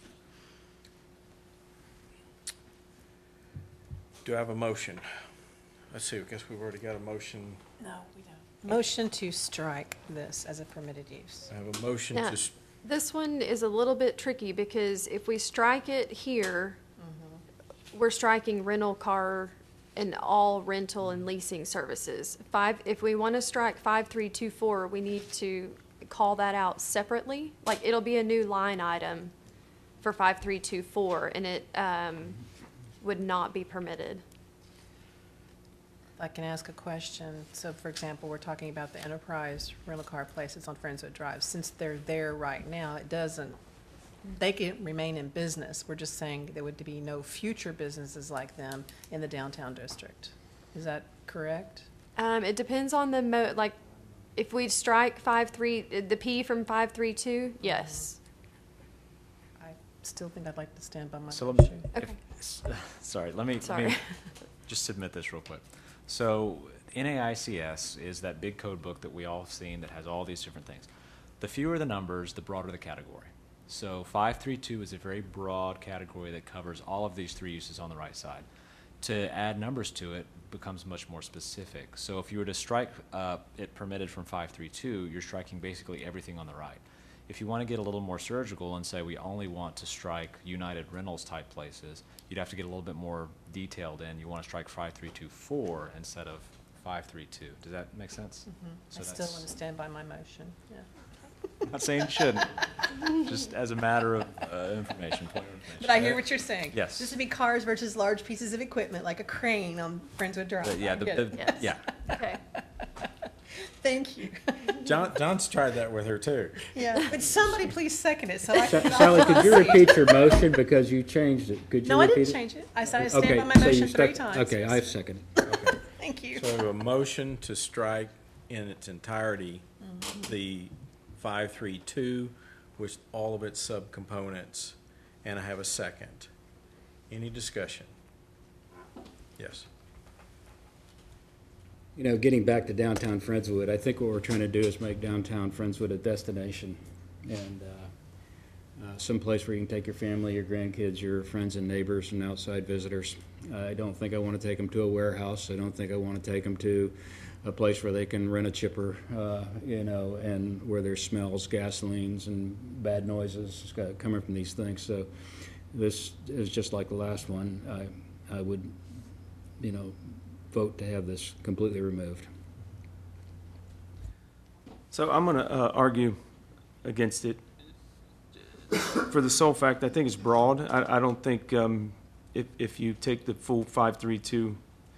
Do I have a motion? Let's see, I guess we've already got a motion. No, we don't. Motion to strike this as a permitted use. I have a motion Now, to, this one is a little bit tricky because if we strike it here, we're striking rental car and all rental and leasing services. If we want to strike 5324, we need to call that out separately. Like, it'll be a new line item for 5324, and it would not be permitted. I can ask a question. So, for example, we're talking about the enterprise rental car places on Friendswood Drive. Since they're there right now, they can remain in business. We're just saying there would be no future businesses like them in the downtown district. Is that correct? It depends on the if we strike the P from 532, yes. I still think I'd like to stand by my So let motion. me, Okay. sorry, let me Sorry. just submit this real quick. So NAICS is that big code book that we all have seen that has all these different things. The fewer the numbers, the broader the category. So 532 is a very broad category that covers all of these three uses on the right side. To add numbers to it becomes much more specific. So if you were to strike it permitted from 532, you're striking basically everything on the right. If you want to get a little more surgical and say we only want to strike United Rentals type places, you'd have to get a little bit more detailed in. You want to strike 5324 instead of 532. Does that make sense? I still want to stand by my motion, yeah. I'm not saying you shouldn't, just as a matter of information, point of information. But I hear what you're saying. Yes. This would be cars versus large pieces of equipment, like a crane on Friendswood Drive. Yeah, I get it. Yes. yeah. Okay. Than's you. John's tried that with her too. Yeah, but somebody please second it, so I can. Sally, could you repeat your motion because you changed it? Could you No, I repeat didn't it? change it. I said I stand Okay, by my so you motion three stuck- times. Okay, I second it. Thank you. So we have a motion to strike in its entirety the 532 with all of its subcomponents, and I have a second. Any discussion? Yes. You know, getting back to downtown Friendswood, I think what we're trying to do is make downtown Friendswood a destination and someplace where you can take your family, your grandkids, your friends and neighbors and outside visitors. I don't think I want to take them to a warehouse. I don't think I want to take them to a place where they can rent a chipper, you know, and where there's smells, gasolines, and bad noises coming from these things. So this is just like the last one. I would, you know, vote to have this completely removed. So I'm going to argue against it for the sole fact I think it's broad. I don't think if you take the full 532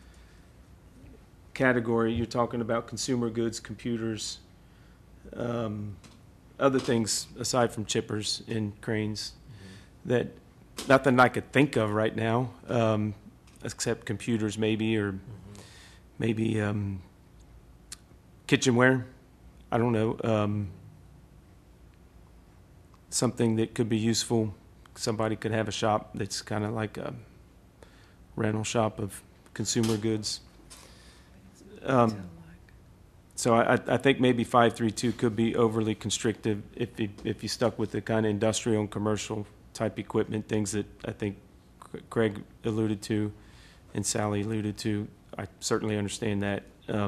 category, you're talking about consumer goods, computers, other things aside from chippers and cranes that nothing I could think of right now, except computers maybe, or maybe kitchenware. I don't know. Something that could be useful. Somebody could have a shop that's kind of like a rental shop of consumer goods. So I think maybe 532 could be overly constrictive if you stuck with the kind of industrial and commercial type equipment, things that I think Craig alluded to and Sally alluded to. I certainly understand that.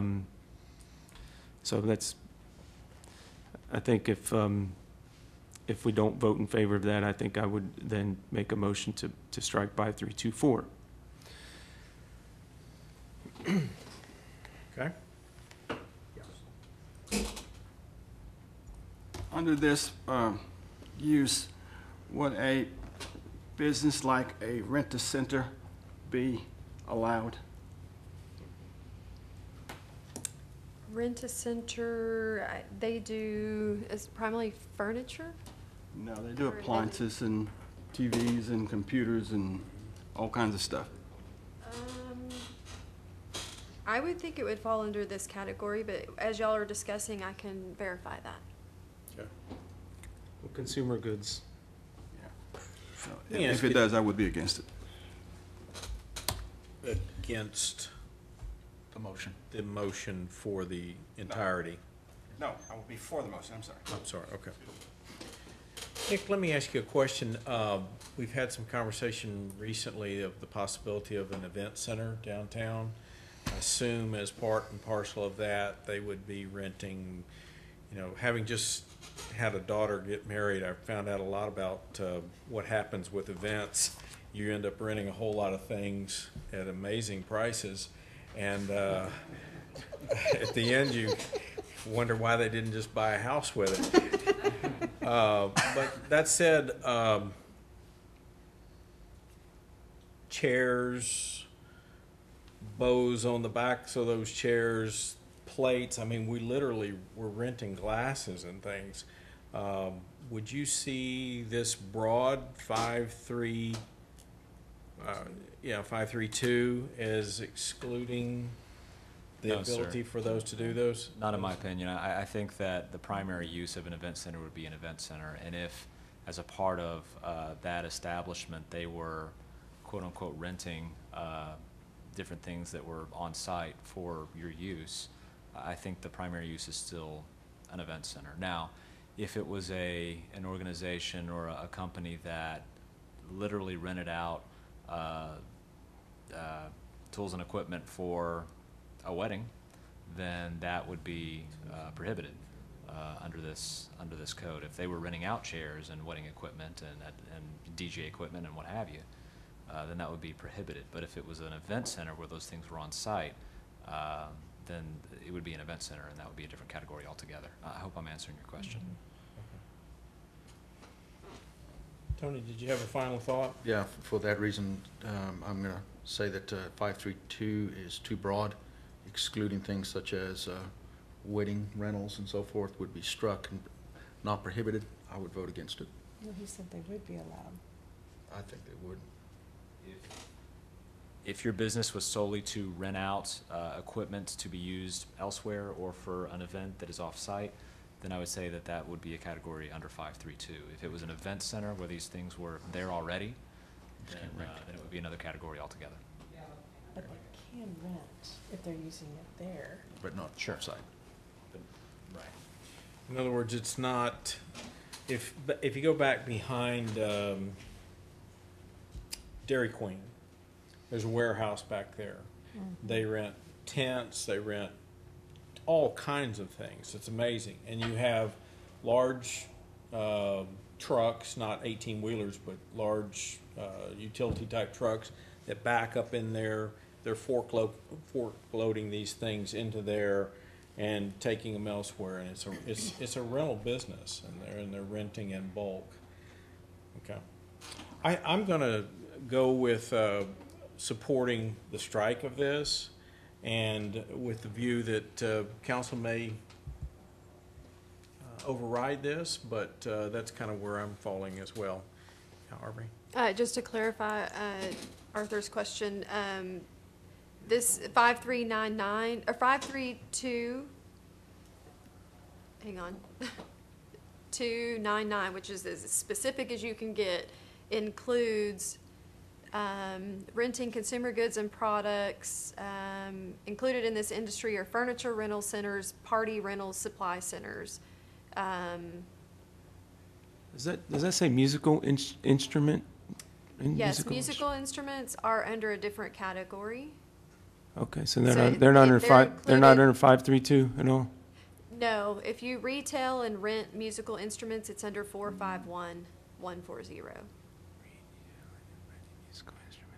So that's, I think if we don't vote in favor of that, I think I would then make a motion to strike 5324. Okay. Under this use, would a business like a rent-a-center be allowed? Rent-a-center, they do, is primarily furniture? No, they do appliances and TVs and computers and all kinds of stuff. I would think it would fall under this category, but as y'all are discussing, I can verify that. Okay. Well, consumer goods. So me if ask it you- does, I would be against it. Against The motion. the motion for the entirety? No, I would be for the motion, I'm sorry. I'm sorry, okay. Nick, let me ask you a question. We've had some conversation recently of the possibility of an event center downtown. I assume as part and parcel of that, they would be renting, you know, having just had a daughter get married, I found out a lot about what happens with events. You end up renting a whole lot of things at amazing prices, and at the end you wonder why they didn't just buy a house with it. But that said, chairs, bows on the backs of those chairs, plates. I mean, we literally were renting glasses and things. Would you see this broad 532 as excluding the No, sir. ability for those to do those? Not in my opinion. I think that the primary use of an event center would be an event center. And if, as a part of that establishment, they were quote-unquote renting different things that were on site for your use, I think the primary use is still an event center. Now, if it was an organization or a company that literally rented out tools and equipment for a wedding, then that would be prohibited under this code. If they were renting out chairs and wedding equipment and DJ equipment and what have you, then that would be prohibited. But if it was an event center where those things were on site, then it would be an event center, and that would be a different category altogether. I hope I'm answering your question. Tony, did you have a final thought? Yeah, for that reason, I'm going to say that 532 is too broad, excluding things such as wedding rentals and so forth would be struck and not prohibited. I would vote against it. No, he said they would be allowed. I think they would. If your business was solely to rent out equipment to be used elsewhere or for an event that is off-site, then I would say that that would be a category under 532. If it was an event center where these things were there already, then it would be another category altogether. But they can rent if they're using it there. But not Sure. site. Right. In other words, it's not, if you go back behind Dairy Queen, there's a warehouse back there. They rent tents, they rent all kinds of things. It's amazing. And you have large trucks, not 18-wheelers, but large utility type trucks that back up in there. They're fork loading these things into there and taking them elsewhere, and it's a rental business, and they're renting in bulk. Okay, I'm going to go with supporting the strike of this, and with the view that council may override this, but that's kind of where I'm falling as well. Harvey? Just to clarify Arthur's question, this 5399 or 532, hang on, 299, which is as specific as you can get, includes renting consumer goods and products. Included in this industry are furniture rental centers, party rentals, supply centers. Does that say musical instrument? Yes, musical instruments are under a different category. Okay, so So they're not under they're they're not included- under 532 at all. No, if you retail and rent musical instruments, it's under 451140. Musical instrument.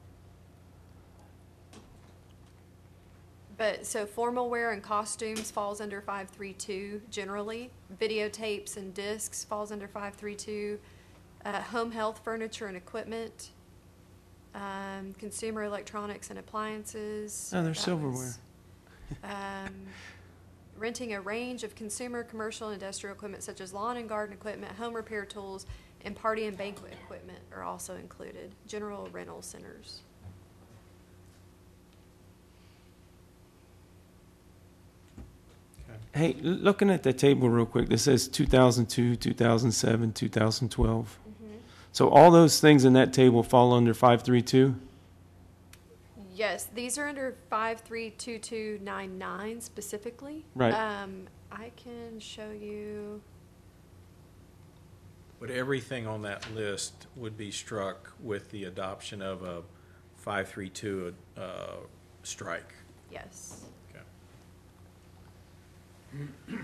But, so formal wear and costumes falls under 532 generally. Videotapes and discs falls under 532. Home health furniture and equipment. Consumer electronics and appliances. Oh, there's that silverware. was, renting a range of consumer, commercial, and industrial equipment such as lawn and garden equipment, home repair tools, and party and banquet equipment are also included. General rental centers. Hey, looking at the table real quick, this says 2002, 2007, 2012. So all those things in that table fall under 532? Yes, these are under 532299 specifically. Right. I can show you. But everything on that list would be struck with the adoption of a 532 strike. Yes. Okay.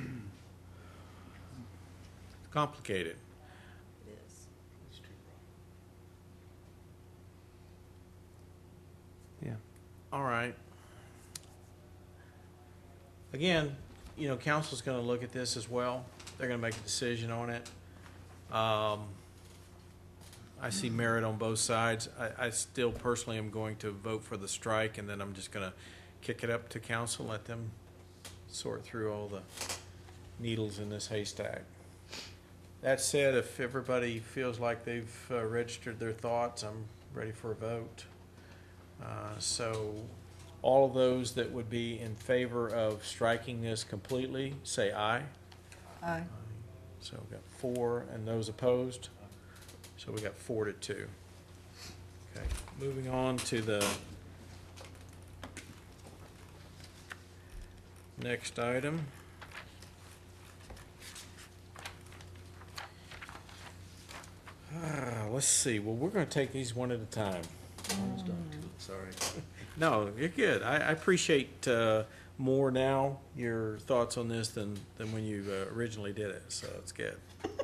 Complicated. It is. Yeah. All right. Again, council's going to look at this as well. They're going to make a decision on it. I see merit on both sides. I still personally am going to vote for the strike, and then I'm just going to kick it up to council, let them sort through all the needles in this haystack. That said, if everybody feels like they've registered their thoughts, I'm ready for a vote. So all of those that would be in favor of striking this completely, say aye. Aye. So we've got 4, and those opposed? So we got 4-2. Okay, moving on to the next item. Let's see, well, we're gonna take these one at a time. Mine's done too, sorry. No, you're good. I appreciate more now your thoughts on this than when you originally did it, so it's good.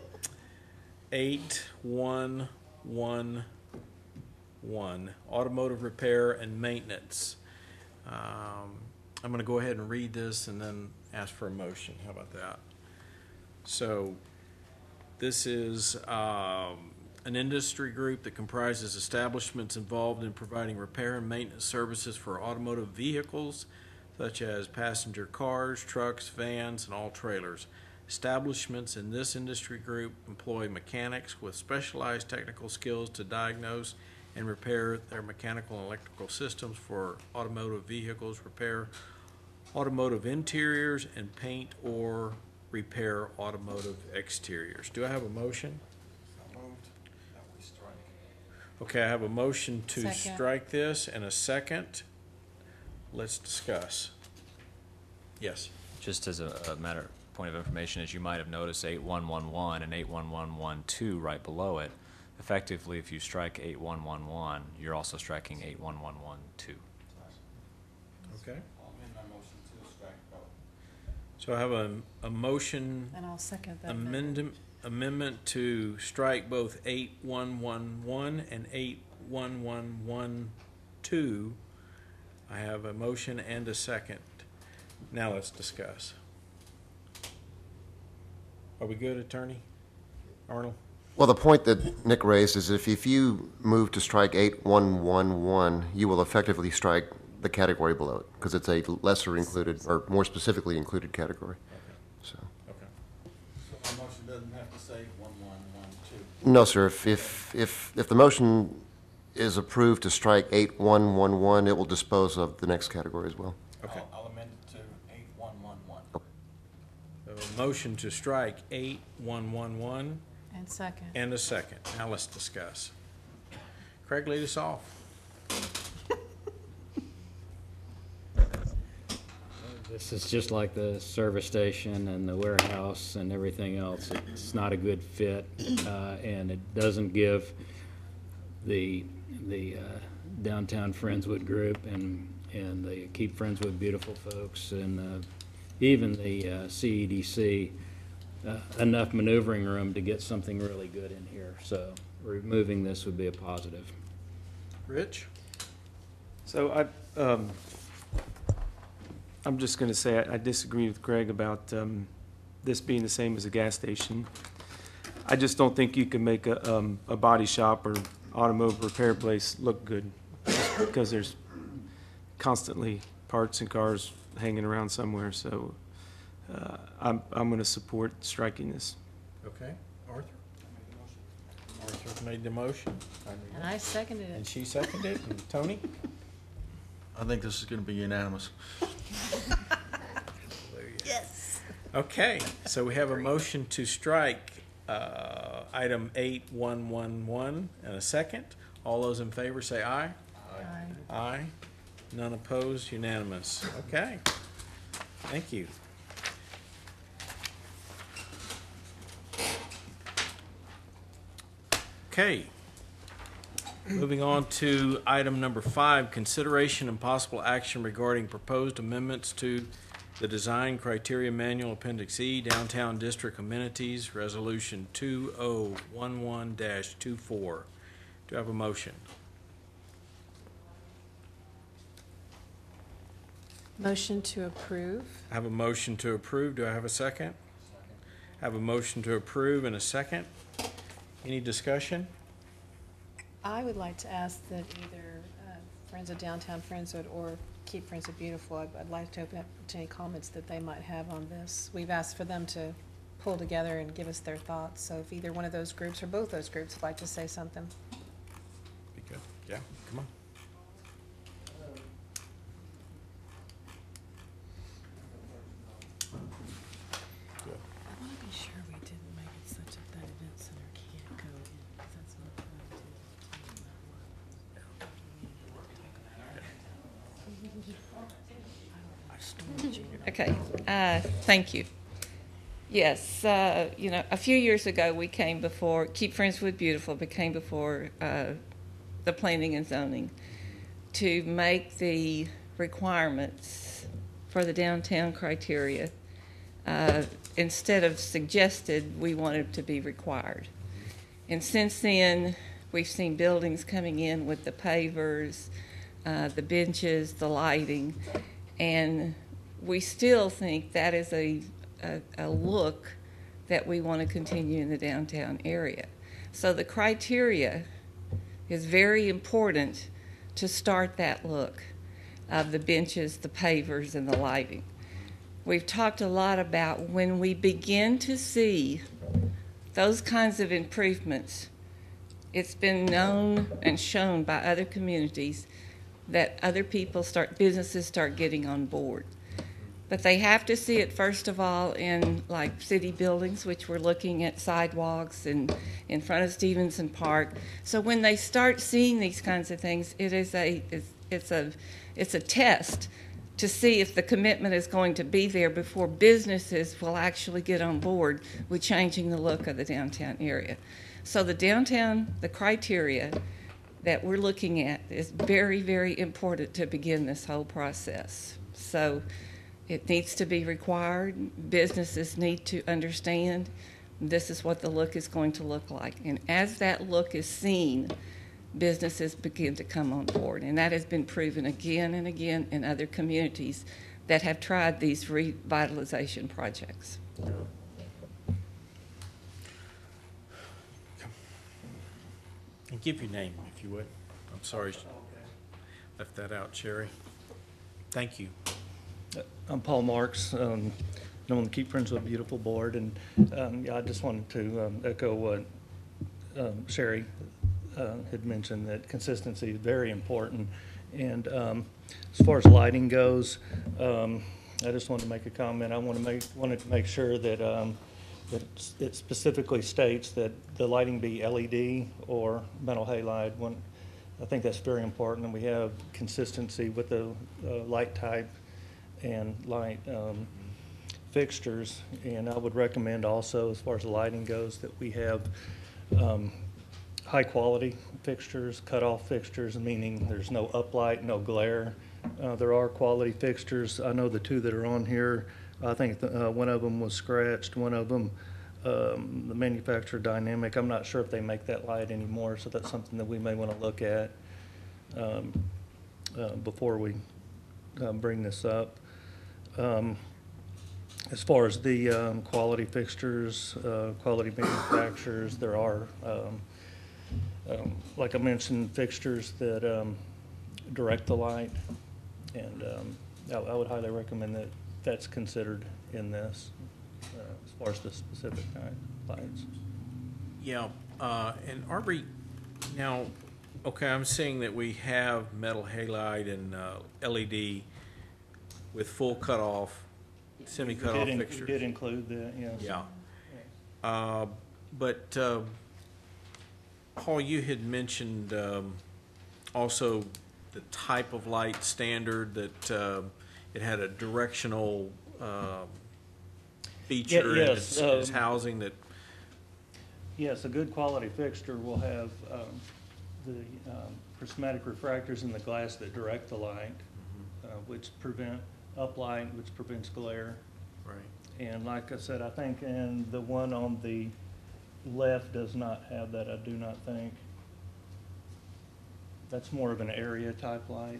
8111, automotive repair and maintenance. I'm going to go ahead and read this and then ask for a motion. How about that? So this is an industry group that comprises establishments involved in providing repair and maintenance services for automotive vehicles, such as passenger cars, trucks, vans, and all trailers. Establishments in this industry group employ mechanics with specialized technical skills to diagnose and repair their mechanical and electrical systems for automotive vehicles, repair automotive interiors, and paint or repair automotive exteriors. Do I have a motion? Okay, I have a motion to Second. strike this and a second. Let's discuss. Yes. Just as a point of information, as you might have noticed, 8111 and 81112 right below it. Effectively, if you strike 8111, you're also striking 81112. Okay. So I have a motion And I'll second that. amendment to strike both 8111 and 81112. I have a motion and a second. Now let's discuss. Are we good, Attorney Arnold? Well, the point that Nick raised is if you move to strike 8111, you will effectively strike the category below it, because it's a lesser included, or more specifically included category. So. Okay. So my motion doesn't have to say 1112. No, sir. If the motion is approved to strike 8111, it will dispose of the next category as well. Okay. I'll amend it to 8111. So a motion to strike 8111 And second. and a second. Now let's discuss. Craig, lead us off. This is just like the service station and the warehouse and everything else. It's not a good fit, and it doesn't give the downtown Friendswood group and the Keep Friendswood Beautiful folks and even the CEDC enough maneuvering room to get something really good in here. So removing this would be a positive. Rich? So I'm just going to say I disagree with Greg about this being the same as a gas station. I just don't think you can make a body shop or automotive repair place look good because there's constantly parts and cars hanging around somewhere. So I'm going to support striking this. Okay. Arthur? Arthur made the motion. And I seconded And it. she seconded it. And Tony? I think this is going to be unanimous. Yes. Okay, so we have a motion to strike item 8111 and a second. All those in favor say aye. Aye. Aye. None opposed, unanimous. Okay, thank you. Okay, moving on to item number 5, consideration and possible action regarding proposed amendments to the Design Criteria Manual Appendix E, Downtown District Amenities, Resolution 2011-24. Do I have a motion? Motion to approve. I have a motion to approve. Do I have a second? I have a motion to approve and a second. Any discussion? I would like to ask that either Friends of Downtown Friendswood or Keep Friendswood Beautiful, I'd like to open up to any comments that they might have on this. We've asked for them to pull together and give us their thoughts, so if either one of those groups or both those groups would like to say something. Be good. Yeah, come on. I want to be sure we didn't make it such that event center can't go in, because that's not Okay, thank you. Yes, a few years ago, we came before, Keep Friendswood Beautiful became before the planning and zoning to make the requirements for the downtown criteria. Instead of suggested, we wanted to be required. And since then, we've seen buildings coming in with the pavers, the benches, the lighting, and we still think that is a look that we want to continue in the downtown area. So the criteria is very important to start that look of the benches, the pavers, and the lighting. We've talked a lot about when we begin to see those kinds of improvements, it's been known and shown by other communities that other people businesses start getting on board. But they have to see it, first of all, in like city buildings, which we're looking at sidewalks and in front of Stevenson Park. So when they start seeing these kinds of things, it's a test to see if the commitment is going to be there before businesses will actually get on board with changing the look of the downtown area. So the criteria that we're looking at is very, very important to begin this whole process. So it needs to be required. Businesses need to understand this is what the look is going to look like. And as that look is seen, businesses begin to come on board. And that has been proven again and again in other communities that have tried these revitalization projects. And give your name, if you would. I'm sorry, left that out, Sherry. Thank you. I'm Paul Marks, known to Keep Friendswood Beautiful Board, and I just wanted to echo what Sherry had mentioned, that consistency is very important. And as far as lighting goes, I just wanted to make a comment. I wanted to make sure that it specifically states that the lighting be LED or metal halide. I think that's very important, and we have consistency with the light type and light fixtures. And I would recommend also, as far as the lighting goes, that we have high quality fixtures, cutoff fixtures, meaning there's no uplight, no glare. There are quality fixtures. I know the two that are on here, I think one of them was scratched, one of them the manufacturer Dynamic. I'm not sure if they make that light anymore, so that's something that we may want to look at before we bring this up. As far as the quality fixtures, quality manufacturers, there are, like I mentioned, fixtures that direct the light, and I would highly recommend that that's considered in this as far as the specific kind of lights. Yeah, and Aubrey, now, okay, I'm seeing that we have metal halide and LED with full cutoff, semi-cutoff fixtures. We did include that, yes. Yeah. But Paul, you had mentioned also the type of light standard, that it had a directional feature in its housing that. Yes, a good quality fixture will have the prismatic refractors in the glass that direct the light, which prevent uplight, which prevents glare. Right. And like I said, I think, and the one on the left does not have that, I do not think. That's more of an area type light.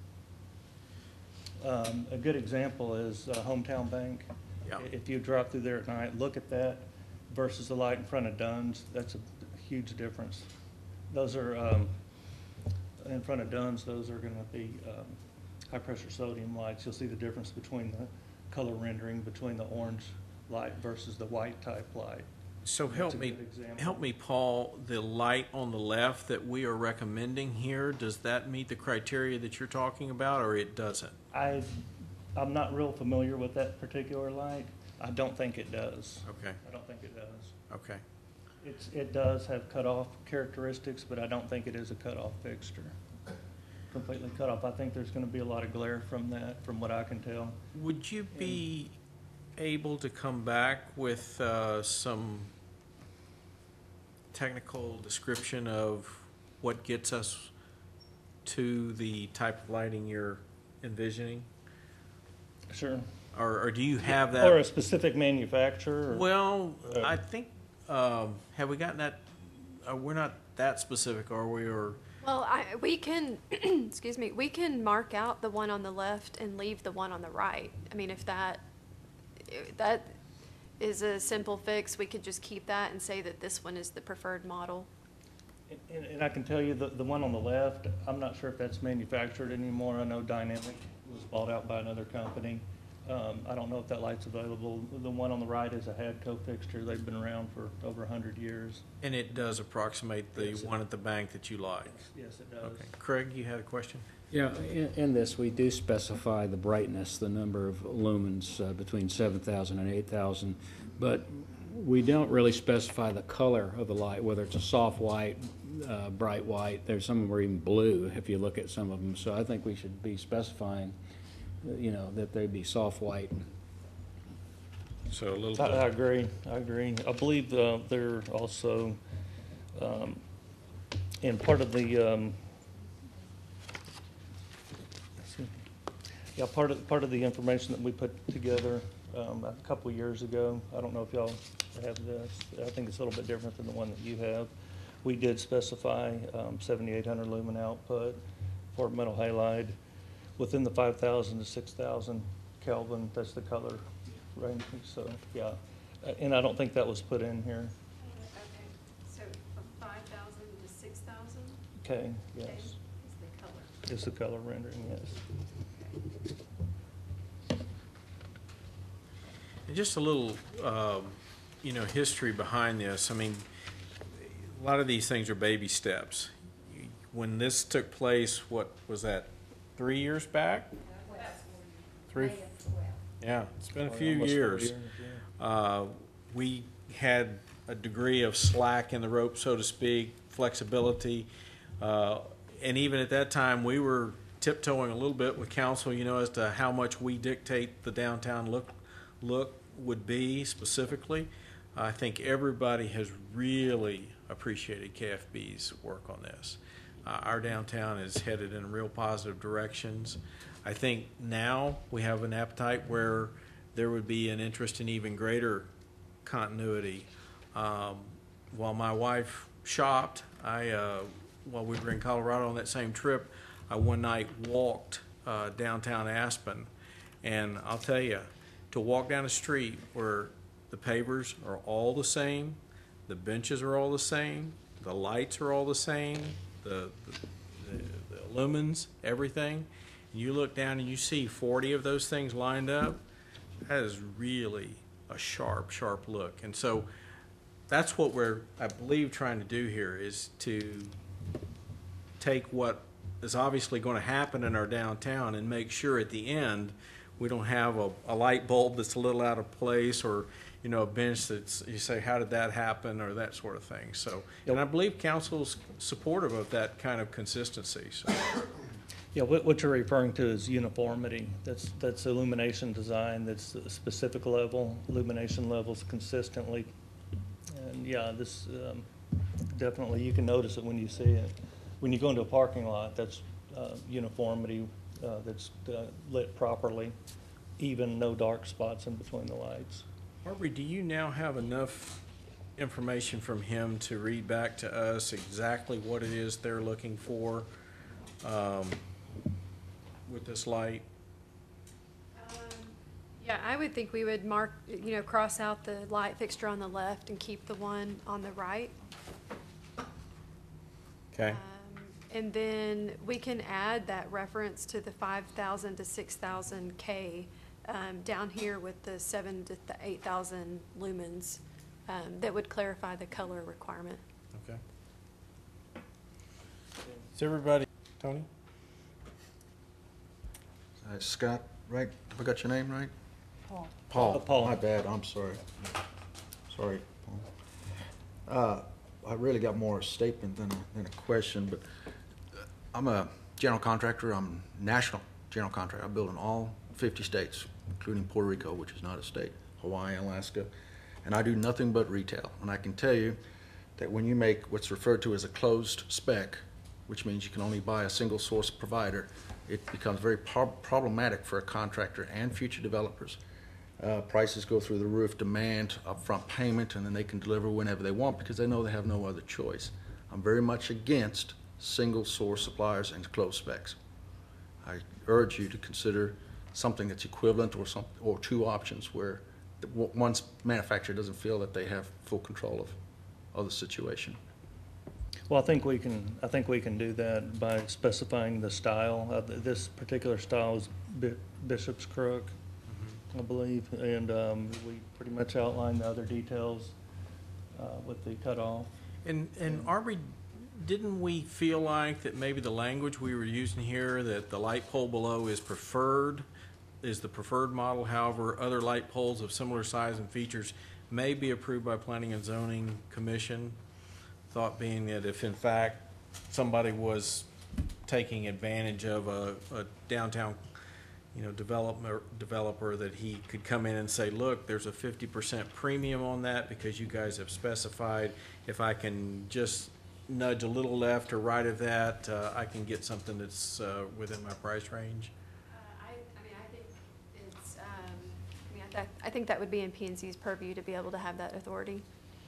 A good example is Hometown Bank. Yeah. If you drive through there at night, look at that versus the light in front of Dunn's. That's a huge difference. Those are, in front of Dunn's, those are going to be high pressure sodium lights. You'll see the difference between the color rendering between the orange light versus the white type light. So help me, Paul, the light on the left that we are recommending here, does that meet the criteria that you're talking about, or it doesn't? I'm not real familiar with that particular light. I don't think it does. Okay. I don't think it does. Okay. It does have cutoff characteristics, but I don't think it is a cutoff fixture. Completely cut off. I think there's going to be a lot of glare from that, from what I can tell. Would you be able to come back with some technical description of what gets us to the type of lighting you're envisioning? Sure. Or do you have that? Or a specific manufacturer? Well, I think, have we gotten that? We're not that specific, are we? Or Well, we can, excuse me, we can mark out the one on the left and leave the one on the right. I mean, if that is a simple fix, we could just keep that and say that this one is the preferred model. And I can tell you the one on the left, I'm not sure if that's manufactured anymore. I know Dynamic was bought out by another company. I don't know if that light's available. The one on the right is a Hadco fixture. They've been around for over 100 years. And it does approximate the one at the bank that you like? Yes, it does. Okay. Craig, you had a question? Yeah, in this, we do specify the brightness, the number of lumens between 7,000 and 8,000, but we don't really specify the color of the light, whether it's a soft white, bright white. There's some of them are even blue if you look at some of them. So I think we should be specifying, that they be soft white. So a little bit. I agree. I agree. I believe they're also in part of the part of the information that we put together a couple of years ago. I don't know if y'all have this. I think it's a little bit different than the one that you have. We did specify 7,800 lumen output for metal halide within the 5,000 to 6,000 Kelvin. That's the color range. So yeah, and I don't think that was put in here. Okay, so from 5,000 to 6,000? Okay. Yes. Okay, is the color. It's the color rendering. Yes. And just a little, history behind this. I mean, a lot of these things are baby steps. When this took place, what was that, 3 years back? Yeah, it's been a few Almost 4 years. yeah. We had a degree of slack in the rope, so to speak, flexibility. And even at that time, we were tiptoeing a little bit with council, as to how much we dictate the downtown look would be specifically. I think everybody has really appreciated KFB's work on this. Our downtown is headed in real positive directions. I think now we have an appetite where there would be an interest in even greater continuity. While my wife shopped, while we were in Colorado on that same trip, I one night walked downtown Aspen, and I'll tell you, to walk down a street where the pavers are all the same, the benches are all the same, the lights are all the same, the lumens, everything, and you look down and you see 40 of those things lined up, that is really a sharp look. And so that's what we're, I believe, trying to do here, is to take what is obviously going to happen in our downtown and make sure at the end we don't have a light bulb that's a little out of place, or a bench that's, you say, how did that happen, or that sort of thing. So, and I believe council's supportive of that kind of consistency. So. Yeah, what you're referring to is uniformity. That's illumination design. That's a specific level, illumination levels consistently. And yeah, this definitely, you can notice it when you see it. When you go into a parking lot, that's uniformity that's lit properly, even no dark spots in between the lights. Aubrey, do you now have enough information from him to read back to us exactly what it is they're looking for with this light? Yeah, I would think we would mark, cross out the light fixture on the left and keep the one on the right. Okay. And then we can add that reference to the 5,000 to 6,000 K down here with the 7,000 to 8,000 lumens that would clarify the color requirement. Okay. Is everybody, Tony? Scott, right? Have I got your name right? Paul. Paul. My bad. I'm sorry. Sorry, Paul. I really got more a statement than a question, but I'm a general contractor. I'm a national general contractor. I build in all 50 states, including Puerto Rico, which is not a state, Hawaii, Alaska, and I do nothing but retail. And I can tell you that when you make what's referred to as a closed spec, which means you can only buy a single source provider, it becomes very problematic for a contractor and future developers. Prices go through the roof, demand upfront payment, and then they can deliver whenever they want because they know they have no other choice. I'm very much against single source suppliers and closed specs. I urge you to consider something that's equivalent, or two options where one manufacturer doesn't feel that they have full control of the situation. Well, I think we can do that by specifying the style. This particular style is Bishop's Crook. I believe, and we pretty much outlined the other details with the cutoff. And Aubrey, didn't we feel like that maybe the language we were using here, that the light pole below is the preferred model, however, other light poles of similar size and features may be approved by Planning and Zoning Commission? Thought being that if in fact somebody was taking advantage of a downtown, developer, that he could come in and say, look, there's a 50% premium on that because you guys have specified if I can just nudge a little left or right of that, I can get something that's within my price range. I think that would be in P&Z's purview to be able to have that authority.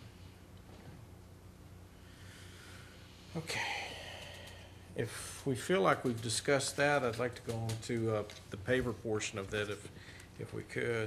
Okay. If we feel like we've discussed that, I'd like to go on to the paver portion of that, if we could.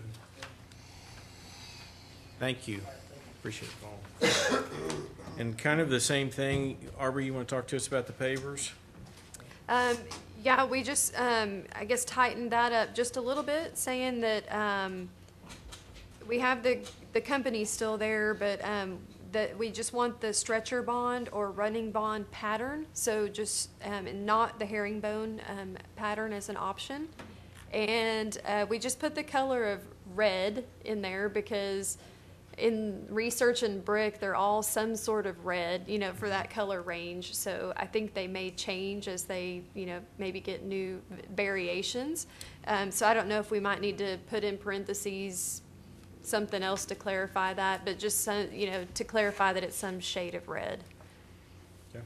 Thank you. Appreciate it, Paul. And kind of the same thing, Aubrey, you want to talk to us about the pavers? Yeah, we just, I guess, tightened that up just a little bit, saying that we have the company still there, but that we just want the stretcher bond or running bond pattern, so just not the herringbone pattern as an option. And we just put the color of red in there because in research and brick, they're all some sort of red, for that color range. So I think they may change as they, maybe get new variations. So I don't know if we might need to put in parentheses something else to clarify that, but just some, to clarify that it's some shade of red. Okay.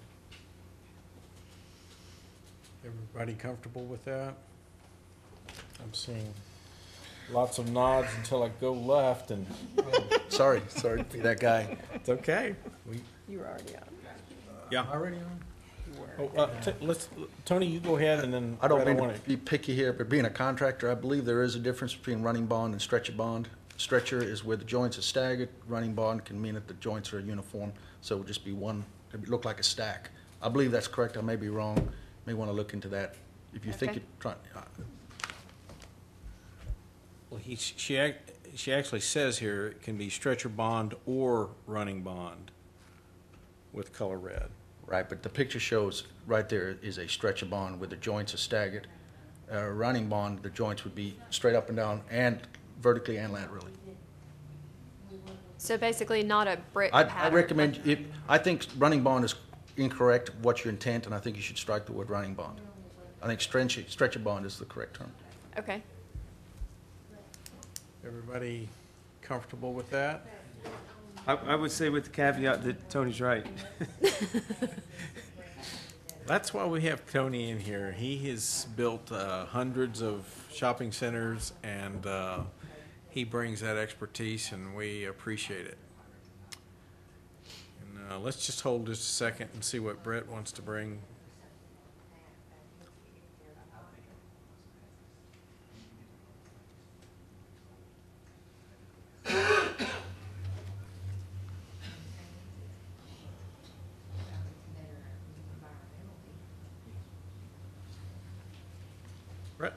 Everybody comfortable with that? I'm seeing lots of nods until I go left and. Sorry to be that guy. It's okay. You were already on. Yeah. Already on? Tony, you go ahead and then. I don't Brett, mean to be picky here, but being a contractor, I believe there is a difference between running bond and stretcher bond. Stretcher is where the joints are staggered. Running bond can mean that the joints are uniform, so it would just be one. It would look like a stack. I believe that's correct. I may be wrong. May want to look into that. If you think Okay. you're trying. Well, she actually says here it can be stretcher bond or running bond with color red. Right, but the picture shows right there is a stretcher bond where the joints are staggered. Running bond, the joints would be straight up and down and vertically and laterally. So basically not a brick I pattern. recommend, I think running bond is incorrect, what's your intent, and I think you should strike the word running bond. I think stretcher bond is the correct term. Okay. Everybody comfortable with that? I would say with the caveat that Tony's right. That's why we have Tony in here. He has built hundreds of shopping centers, and he brings that expertise, and we appreciate it. And let's just hold just a second and see what Brett wants to bring. Brett?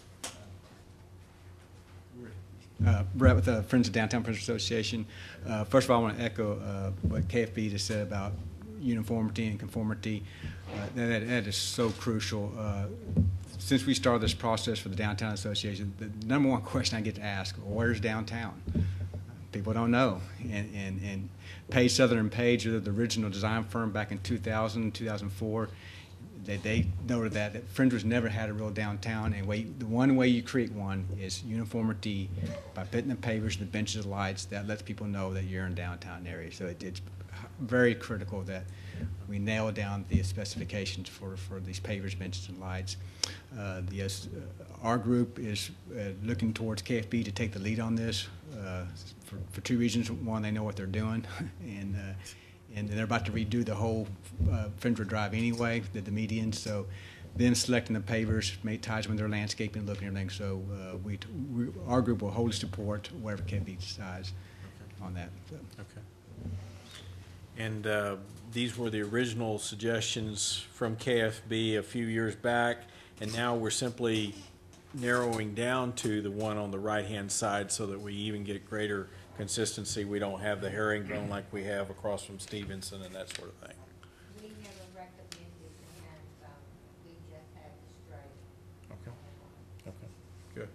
Brett with the Friends of Downtown Friendswood Association. First of all, I want to echo what KFB just said about uniformity and conformity. That is so crucial. Since we started this process for the Downtown Association, the number one question I get to ask, where's downtown? People don't know. And Page Southern Page, the original design firm back in 2000, 2004, they noted that Friendswood's never had a real downtown, and the one way you create one is uniformity by putting the pavers, the benches, the lights. That lets people know that you're in downtown area. So it's very critical that we nail down the specifications for these pavers, benches, and lights. Our group is looking towards KFB to take the lead on this for two reasons. One, they know what they're doing, and they're about to redo the whole Friendswood Drive anyway, the medians. So them selecting the pavers ties with their landscaping look and everything. So our group will wholly support whatever KFB decides on that. So. Okay. And these were the original suggestions from KFB a few years back, and now we're simply narrowing down to the one on the right-hand side so that we even get greater consistency. We don't have the herringbone like we have across from Stevenson and that sort of thing. We never recommended the herringbone, we just had the straight. Okay. Okay, good.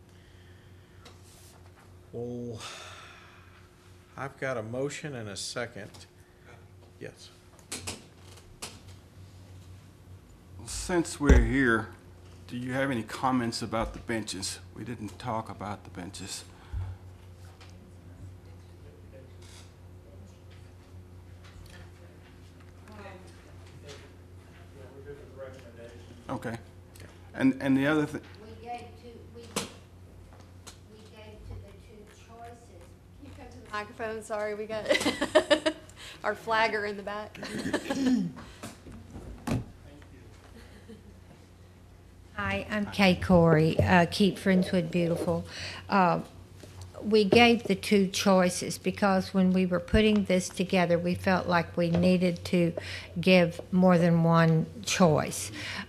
Well, I've got a motion and a second. Yes. Since we're here, do you have any comments about the benches? We didn't talk about the benches. Okay. And the other thing, We gave to the two choices. Can you come to the microphone? Sorry, we got our flagger in the back. Hi, I'm Kay Corey, Keep Friendswood Beautiful. We gave the two choices because when we were putting this together, we felt like we needed to give more than one choice.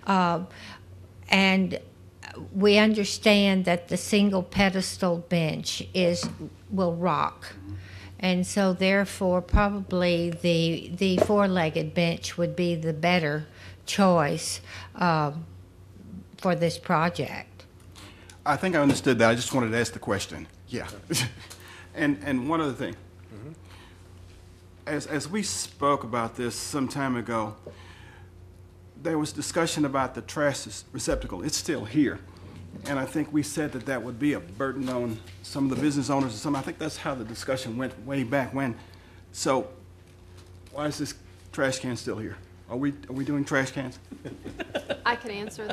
And we understand that the single pedestal bench will rock. And so therefore, probably the four-legged bench would be the better choice for this project. I think I understood that. I just wanted to ask the question. Yeah. And one other thing. As we spoke about this some time ago, there was discussion about the trash receptacle. It's still here. And I think we said that that would be a burden on some of the business owners or something. I think that's how the discussion went way back when. So why is this trash can still here? Are we doing trash cans? I can answer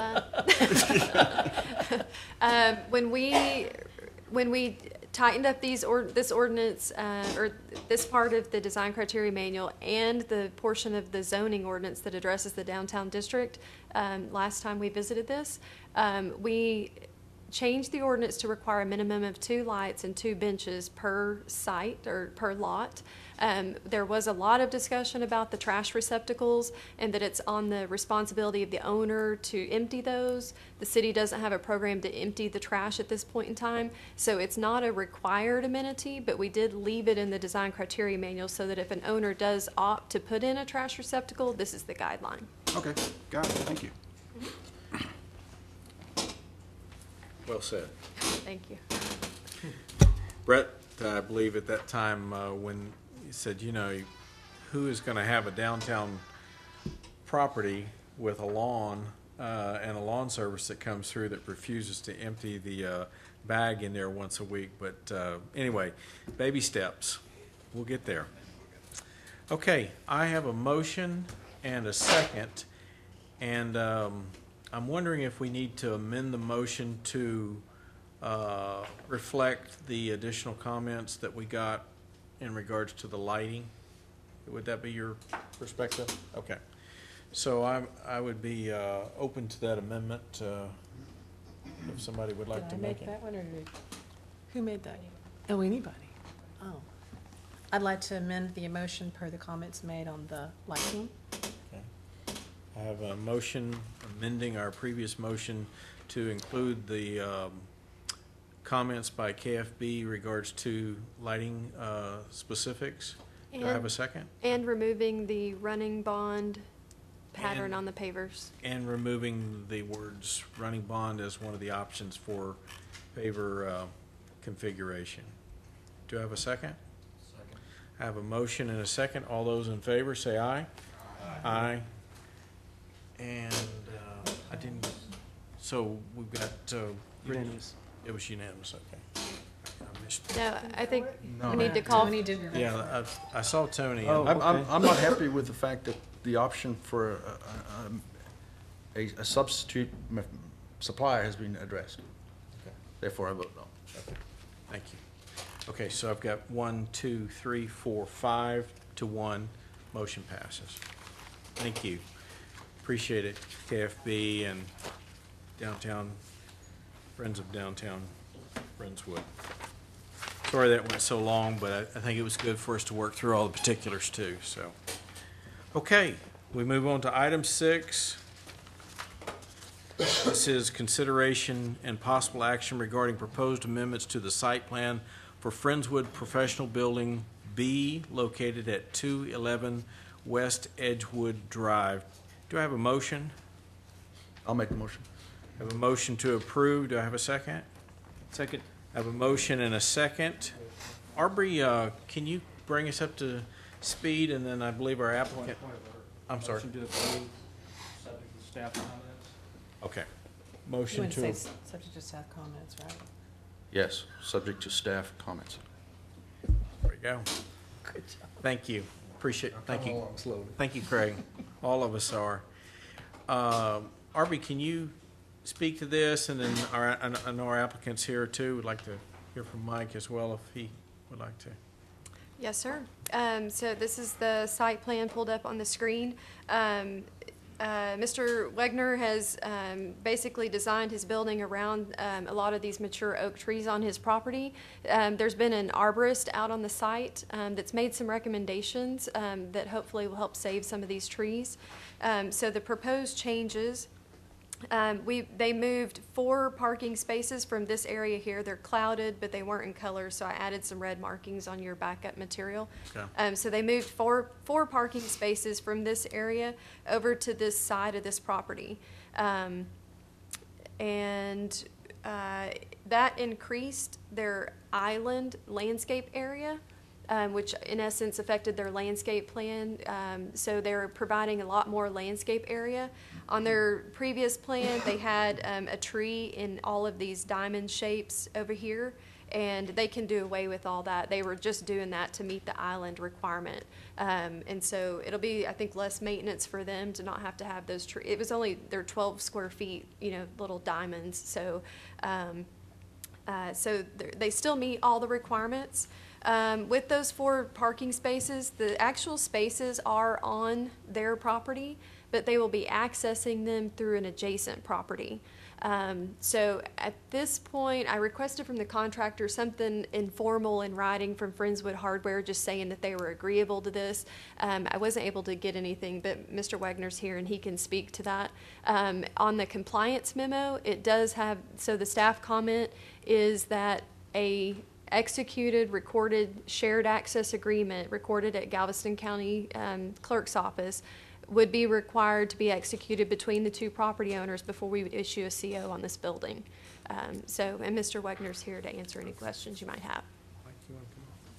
that. When we tightened up this ordinance, or this part of the design criteria manual and the portion of the zoning ordinance that addresses the downtown district, last time we visited this, we changed the ordinance to require a minimum of 2 lights and 2 benches per site or per lot. There was a lot of discussion about the trash receptacles and that it's on the responsibility of the owner to empty those. The city doesn't have a program to empty the trash at this point in time, so it's not a required amenity, but we did leave it in the design criteria manual so that if an owner does opt to put in a trash receptacle, this is the guideline. Okay, got it. Thank you. Well said. Thank you. Brett, I believe at that time when you said, you know, who is going to have a downtown property with a lawn and a lawn service that comes through that refuses to empty the bag in there once a week. But anyway, baby steps. We'll get there. Okay, I have a motion and a second, and I'm wondering if we need to amend the motion to reflect the additional comments that we got in regards to the lighting. Would that be your perspective? Okay. So I would be open to that amendment if somebody would like to Did I make make it. that one, or who made that? Oh, anybody? Oh. I'd like to amend the motion per the comments made on the lighting. Okay. I have a motion amending our previous motion to include the comments by KFB regards to lighting specifics. Do I have a second? And removing the running bond pattern on the pavers. And removing the words running bond as one of the options for paver configuration. Do I have a second? Second. I have a motion and a second. All those in favor say aye. Aye. And I didn't, so we've got, Unanimous. it was unanimous, okay. I missed. No, I think No. we need to call. Tony did. Yeah, I saw Tony. Oh. I'm not happy with the fact that the option for a substitute supplier has been addressed. Okay. Therefore, I vote no. Okay, thank you. Okay, so I've got 1, 2, 3, 4, 5 to 1. Motion passes. Thank you. Appreciate it, KFB and Downtown, Friends of Downtown Friendswood. Sorry that went so long, but I think it was good for us to work through all the particulars too, so. Okay, we move on to item 6. This is consideration and possible action regarding proposed amendments to the site plan for Friendswood Professional Building B located at 211 West Edgewood Drive. Do I have a motion? I'll make the motion. I have a motion to approve. Do I have a second? Second. I have a motion and a second. Aubrey, can you bring us up to speed, and then I believe our applicant. I'm sorry. Motion to approve, subject to staff comments. Okay. You Motion wouldn't to. say subject to staff comments, right? Yes, subject to staff comments. There we go. Thank you. Appreciate. Thank you. Thank you, Craig. All of us are. Arby, can you speak to this, and then I know our applicants here too would like to hear from Mike as well if he would like to. Yes, sir. So this is the site plan pulled up on the screen. Mr. Wegner has basically designed his building around a lot of these mature oak trees on his property. There's been an arborist out on the site that's made some recommendations that hopefully will help save some of these trees. So the proposed changes, they moved 4 parking spaces from this area here. They're clouded, but they weren't in color, so I added some red markings on your backup material. Okay. So they moved four parking spaces from this area over to this side of this property. That increased their island landscape area, which in essence affected their landscape plan. So they're providing a lot more landscape area. On their previous plan, they had a tree in all of these diamond shapes over here, and they can do away with all that. They were just doing that to meet the island requirement. And so it'll be, I think, less maintenance for them to not have to have those trees. It was only, they're 12 square feet, little diamonds. So, they still meet all the requirements. With those 4 parking spaces, the actual spaces are on their property, but they will be accessing them through an adjacent property. So at this point, I requested from the contractor something informal in writing from Friendswood Hardware, just saying that they were agreeable to this. I wasn't able to get anything, but Mr. Wagner's here and he can speak to that. On the compliance memo, it does have, so the staff comment is that a executed, recorded, shared access agreement recorded at Galveston County Clerk's Office would be required to be executed between the 2 property owners before we would issue a CO on this building. And Mr. Wegner's here to answer any questions you might have. Mike, you want to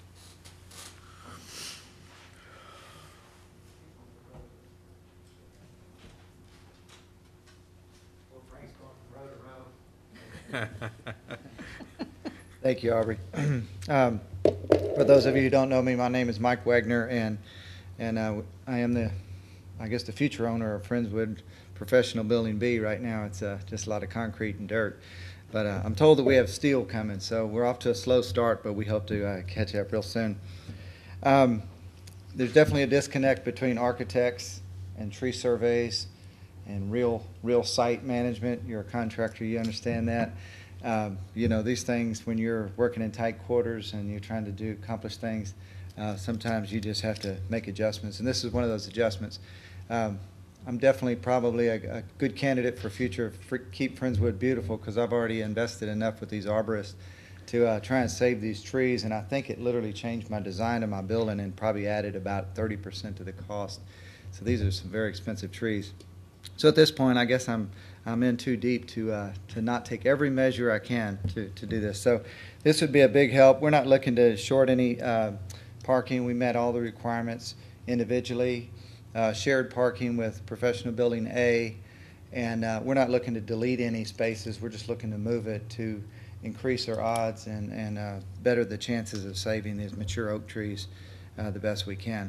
come up? Thank you, Aubrey. For those of you who don't know me, my name is Mike Wagner, and I am the future owner of Friendswood Professional Building B. Right now, it's just a lot of concrete and dirt. But I'm told that we have steel coming, so we're off to a slow start, but we hope to catch up real soon. There's definitely a disconnect between architects and tree surveys and real site management. You're a contractor, you understand that. These things, when you're working in tight quarters and you're trying to accomplish things, sometimes you just have to make adjustments, and this is one of those adjustments. I'm definitely probably a good candidate for Keep Friendswood Beautiful, because I've already invested enough with these arborists to try and save these trees, and I think it literally changed my design of my building and probably added about 30% to the cost. So these are some very expensive trees. So at this point, I guess I'm in too deep to not take every measure I can to do this. So this would be a big help. We're not looking to short any parking. We met all the requirements individually. Shared parking with Professional Building A, and we're not looking to delete any spaces. We're just looking to move it to increase our odds and better the chances of saving these mature oak trees the best we can.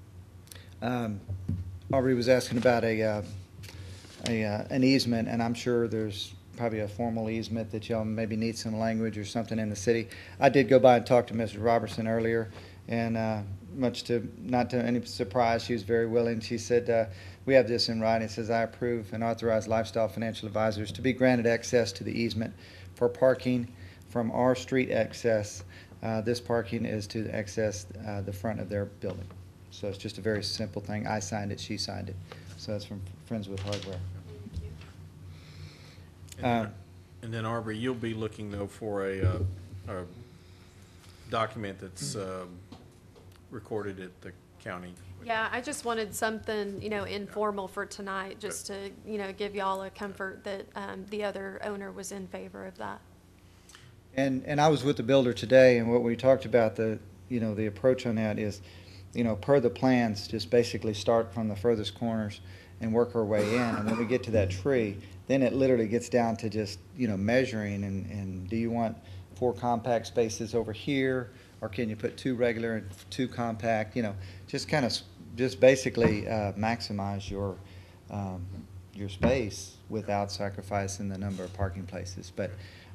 Aubrey was asking about an easement, and I'm sure there's probably a formal easement that y'all maybe need some language or something in the city. I did go by and talk to Mrs. Robertson earlier, and not to any surprise, she was very willing. She said, we have this in writing. It says, I approve and authorize Lifestyle Financial Advisors to be granted access to the easement for parking from our street access. This parking is to access the front of their building. So it's just a very simple thing. I signed it, she signed it. So that's from Friendswood Hardware. And then Aubrey, you'll be looking though for a document that's recorded at the county. Yeah, I just wanted something, informal for tonight, just to, give y'all a comfort that the other owner was in favor of that. And I was with the builder today, and what we talked about, the approach on that is, per the plans, just basically start from the furthest corners and work our way in. And when we get to that tree, then it literally gets down to just, measuring and do you want 4 compact spaces over here, or can you put 2 regular and 2 compact, just basically maximize your space without sacrificing the number of parking places. But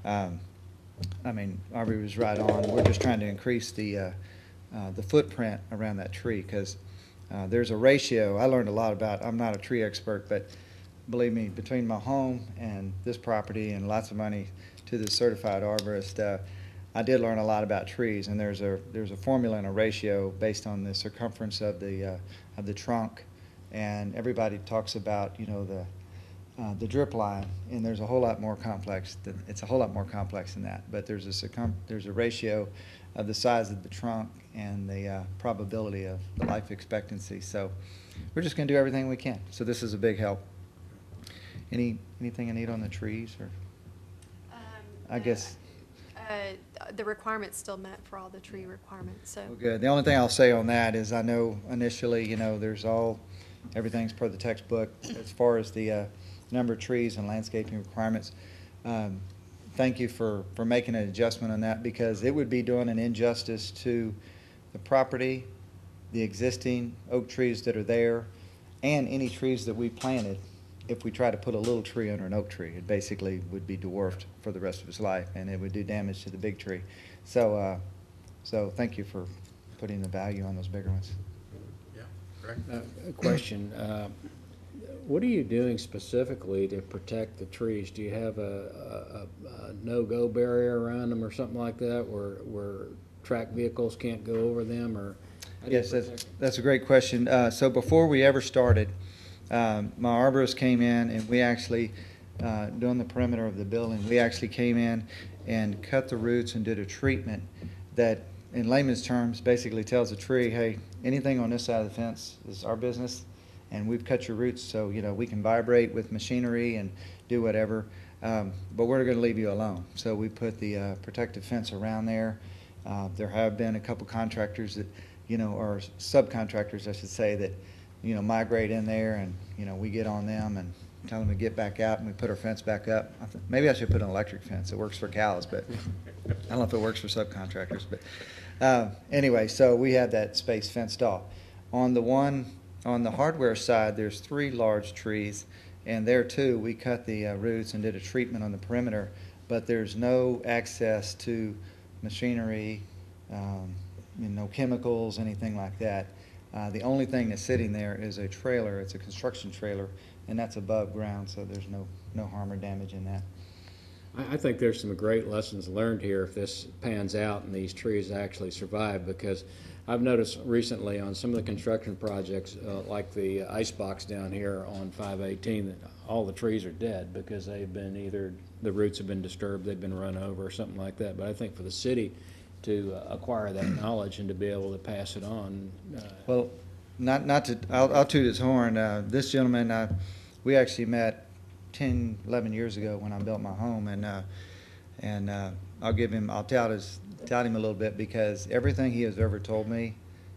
Aubrey was right on. We're just trying to increase the footprint around that tree, because there's a ratio. I learned a lot about, I'm not a tree expert, but believe me, between my home and this property and lots of money to the certified arborist, I did learn a lot about trees. And there's a formula and a ratio based on the circumference of the trunk, and everybody talks about the drip line, and there's a whole lot more complex. It's a whole lot more complex than that. But there's a ratio of the size of the trunk and the probability of the life expectancy. So we're just going to do everything we can. So this is a big help. Anything I need on the trees, or I guess the requirements still met for all the tree requirements. So good. The only thing I'll say on that is, I know initially, everything's per the textbook as far as the number of trees and landscaping requirements. Thank you for making an adjustment on that, because it would be doing an injustice to the property, the existing oak trees that are there, and any trees that we planted. If we try to put a little tree under an oak tree, it basically would be dwarfed for the rest of its life, and it would do damage to the big tree. So thank you for putting the value on those bigger ones. Yeah, great. A question. What are you doing specifically to protect the trees? Do you have a no-go barrier around them or something like that, where track vehicles can't go over them? Or yes, that's a great question. So before we ever started, my arborist came in, and we actually, doing the perimeter of the building, we actually came in and cut the roots and did a treatment that, in layman's terms, basically tells the tree, hey, anything on this side of the fence is our business, and we've cut your roots so we can vibrate with machinery and do whatever, but we're going to leave you alone. So we put the protective fence around there. There have been a couple contractors that, or subcontractors, I should say, that migrate in there, and we get on them and tell them to get back out, and we put our fence back up. Maybe I should put an electric fence. It works for cows, but I don't know if it works for subcontractors. But anyway, so we had that space fenced off. On the hardware side, there's 3 large trees, and there too we cut the roots and did a treatment on the perimeter, but there's no access to machinery, no chemicals, anything like that. The only thing that's sitting there is a trailer. It's a construction trailer, and that's above ground, so there's no harm or damage in that. I think there's some great lessons learned here if this pans out and these trees actually survive, because I've noticed recently on some of the construction projects, like the icebox down here on 518, that all the trees are dead because they've been either the roots have been disturbed, they've been run over, or something like that. But I think for the city to acquire that knowledge and to be able to pass it on. Well, I'll toot his horn. This gentleman, we actually met 10, 11 years ago when I built my home, and I'll tout him a little bit, because everything he has ever told me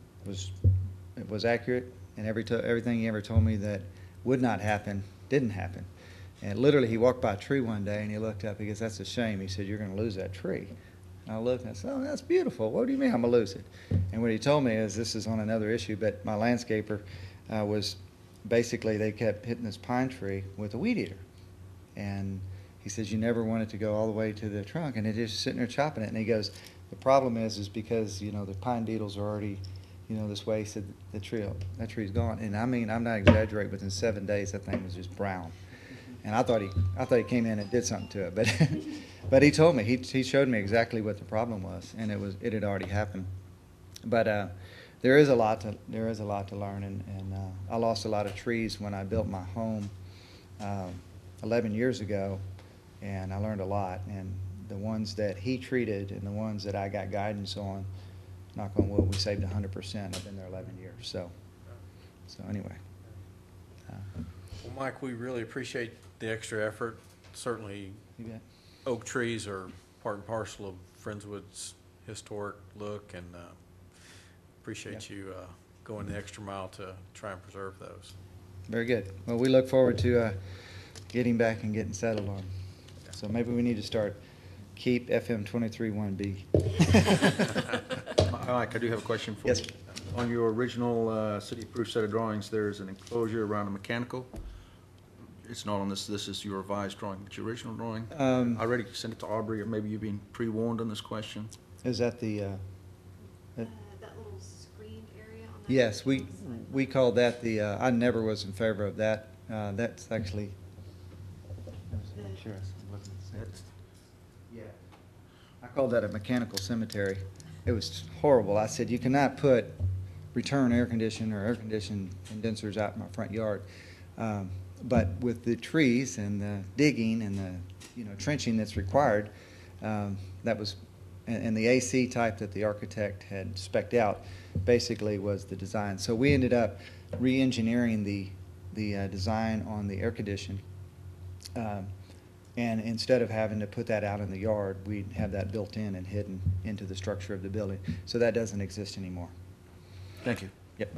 was accurate, and everything he ever told me that would not happen didn't happen. And literally, he walked by a tree one day and he looked up. He goes, "That's a shame." He said, "You're going to lose that tree." And I looked and I said, "Oh, that's beautiful. What do you mean I'm going to lose it?" And what he told me is, this is on another issue, but my landscaper was basically, they kept hitting this pine tree with a weed eater. And he says, "You never want it to go all the way to the trunk," and they're just sitting there chopping it. And he goes, "The problem is because, the pine needles are already, this way." He said, that tree's gone. And I mean, I'm not exaggerating, within 7 days, that thing was just brown. And I thought he came in and did something to it, but but he told me, he showed me exactly what the problem was, and it had already happened. But there is a lot to learn, and I lost a lot of trees when I built my home 11 years ago, and I learned a lot. And the ones that he treated and the ones that I got guidance on, knock on wood, we saved 100%. I've been there 11 years. So anyway. Well, Mike, we really appreciate the extra effort. Certainly, You bet. oak trees are part and parcel of Friendswood's historic look, and appreciate you going the extra mile to try and preserve those. Very good. Well, we look forward to getting back and getting settled on. So maybe we need to start keep FM 23-1B. Mike, I do have a question for you. Yes. On your original city-approved set of drawings, there's an enclosure around a mechanical. It's not on this is your revised drawing, but your original drawing. I already sent it to Aubrey, or maybe you've been pre-warned on this question. Is that the? That little screened area on that. Yes, we called that the. I never was in favor of that. That's actually. Yeah. I called that a mechanical cemetery. It was horrible. I said, you cannot put return air conditioning or air conditioned condensers out in my front yard. But with the trees and the digging and the trenching that's required, that was, and the AC type that the architect had spec'd out basically was the design. So we ended up re-engineering the design on the air condition. And instead of having to put that out in the yard, we'd have that built in and hidden into the structure of the building. So that doesn't exist anymore. Thank you. Yep.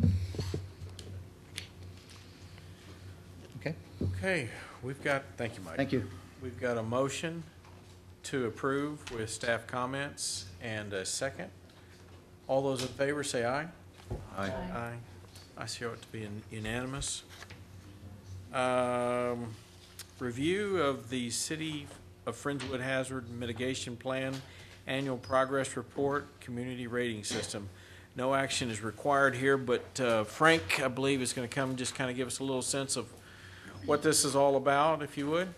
Okay. Okay, thank you, Mike. Thank you. We've got a motion to approve with staff comments and a second. All those in favor say aye. Aye. Aye. I show it to be unanimous. Review of the City of Friendswood Hazard Mitigation Plan, Annual Progress Report, Community Rating System. No action is required here, but Frank, I believe, is going to come and just kind of give us a little sense of what this is all about, if you would.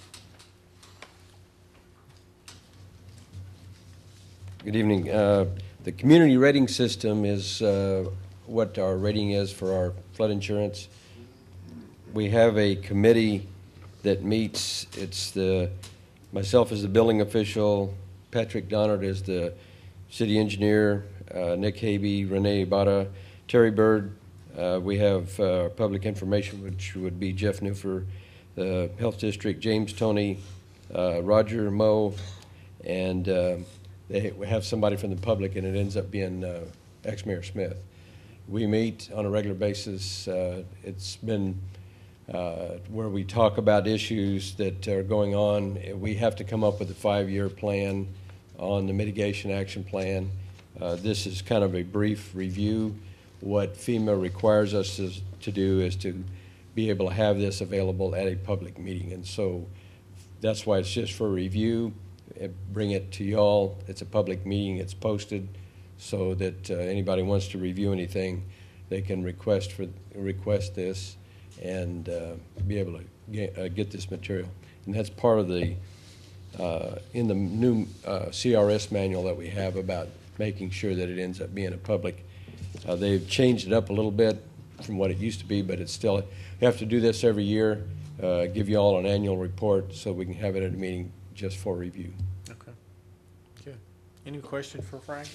Good evening. The community rating system is what our rating is for our flood insurance. We have a committee that meets. It's myself as the building official, Patrick Donnard as the city engineer, Nick Habe, Renee Ibarra, Terry Bird. We have public information, which would be Jeff Newfer, the health district, James Toney, Roger Moe, and we have somebody from the public, and it ends up being ex-Mayor Smith. We meet on a regular basis. It's been where we talk about issues that are going on. We have to come up with a 5-year plan on the mitigation action plan. This is kind of a brief review. What FEMA requires us to do is to be able to have this available at a public meeting. And so that's why it's just for review. Bring it to y'all. It's a public meeting. It's posted so that anybody wants to review anything, they can request this and be able to get this material. And that's part of the, in the new CRS manual that we have about making sure that it ends up being a public. They've changed it up a little bit from what it used to be, but it's still, you have to do this every year, give you all an annual report so we can have it at a meeting just for review. Okay, good. Any question for Frank?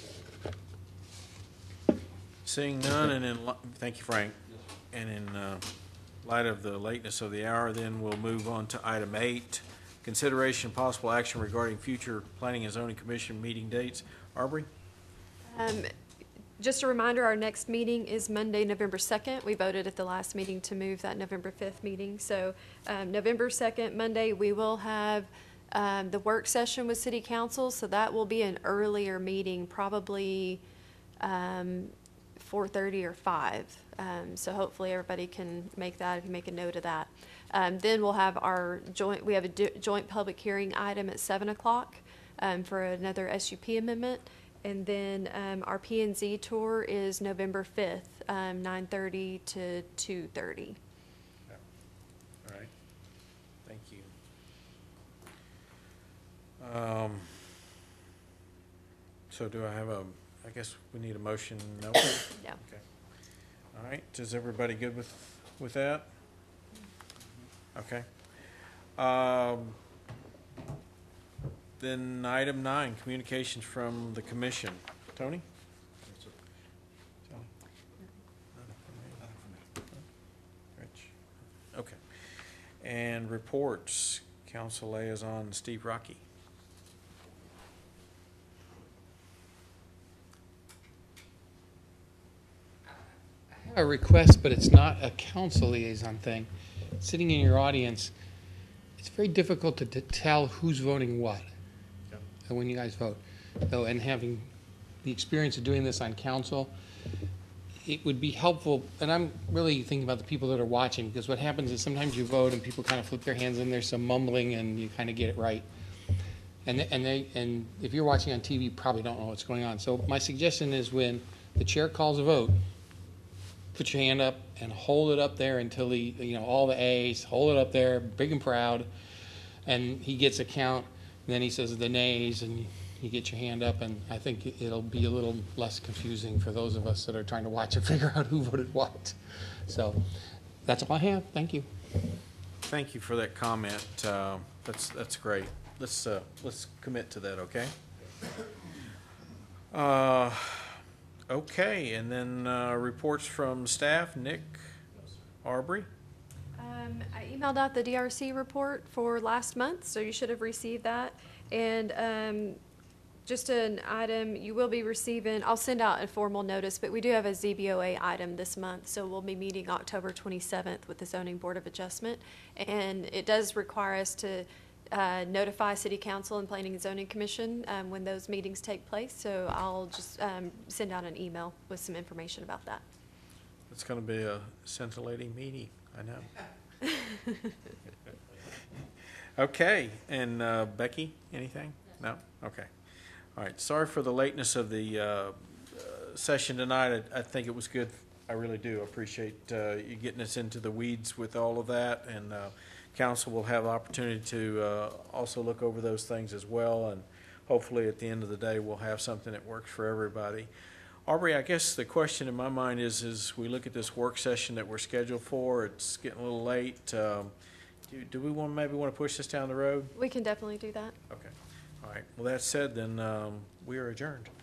Seeing none, and thank you, Frank. And in light of the lateness of the hour, then we'll move on to item 8, consideration and possible action regarding future Planning and Zoning Commission meeting dates. Aubrey? Just a reminder, our next meeting is Monday, November 2nd. We voted at the last meeting to move that November 5th meeting. So November 2nd, Monday, we will have the work session with City Council. So that will be an earlier meeting, probably 4:30 or 5. So hopefully everybody can make that, if you make a note of that. Then we'll have our we have a joint public hearing item at 7 o'clock for another SUP amendment. And then our P&Z tour is November 5th, 9:30 to 2:30. All right, thank you. So do I have I guess we need a motion? No? No. Okay. All right, is everybody good with that? Okay. then item 9, communications from the commission. Tony? Tony? Rich? Okay. And reports, council liaison Steve Rocky. A request, but it's not a council liaison thing. Sitting in your audience, it's very difficult to tell who's voting what when you guys vote. So, and having the experience of doing this on council, it would be helpful, and I'm really thinking about the people that are watching, because what happens is sometimes you vote and people kind of flip their hands and there's some mumbling and you kind of get it right. And if you're watching on TV, you probably don't know what's going on. So my suggestion is when the chair calls a vote, put your hand up and hold it up there until all the A's, hold it up there, big and proud, and he gets a count, and then he says the nays, and you get your hand up, and I think it'll be a little less confusing for those of us that are trying to watch and figure out who voted what. So that's all I have. Thank you. Thank you for that comment. That's great. Let's commit to that, okay? Okay, and then reports from staff. Nick Arbery. I emailed out the DRC report for last month, so you should have received that. And just an item, you will be receiving, I'll send out a formal notice, but we do have a ZBOA item this month, so we'll be meeting October 27th with the Zoning Board of Adjustment. And it does require us to notify City Council and Planning and Zoning Commission when those meetings take place. So I'll just send out an email with some information about that. It's going to be a scintillating meeting, I know. Okay, and Becky, anything? No? Okay. All right, sorry for the lateness of the session tonight. I think it was good. I really do appreciate you getting us into the weeds with all of that, and council will have the opportunity to also look over those things as well, and hopefully at the end of the day we'll have something that works for everybody. Aubrey, I guess the question in my mind is we look at this work session that we're scheduled for, it's getting a little late. Do we maybe want to push this down the road? We can definitely do that. Okay. All right. Well, that said, then we are adjourned.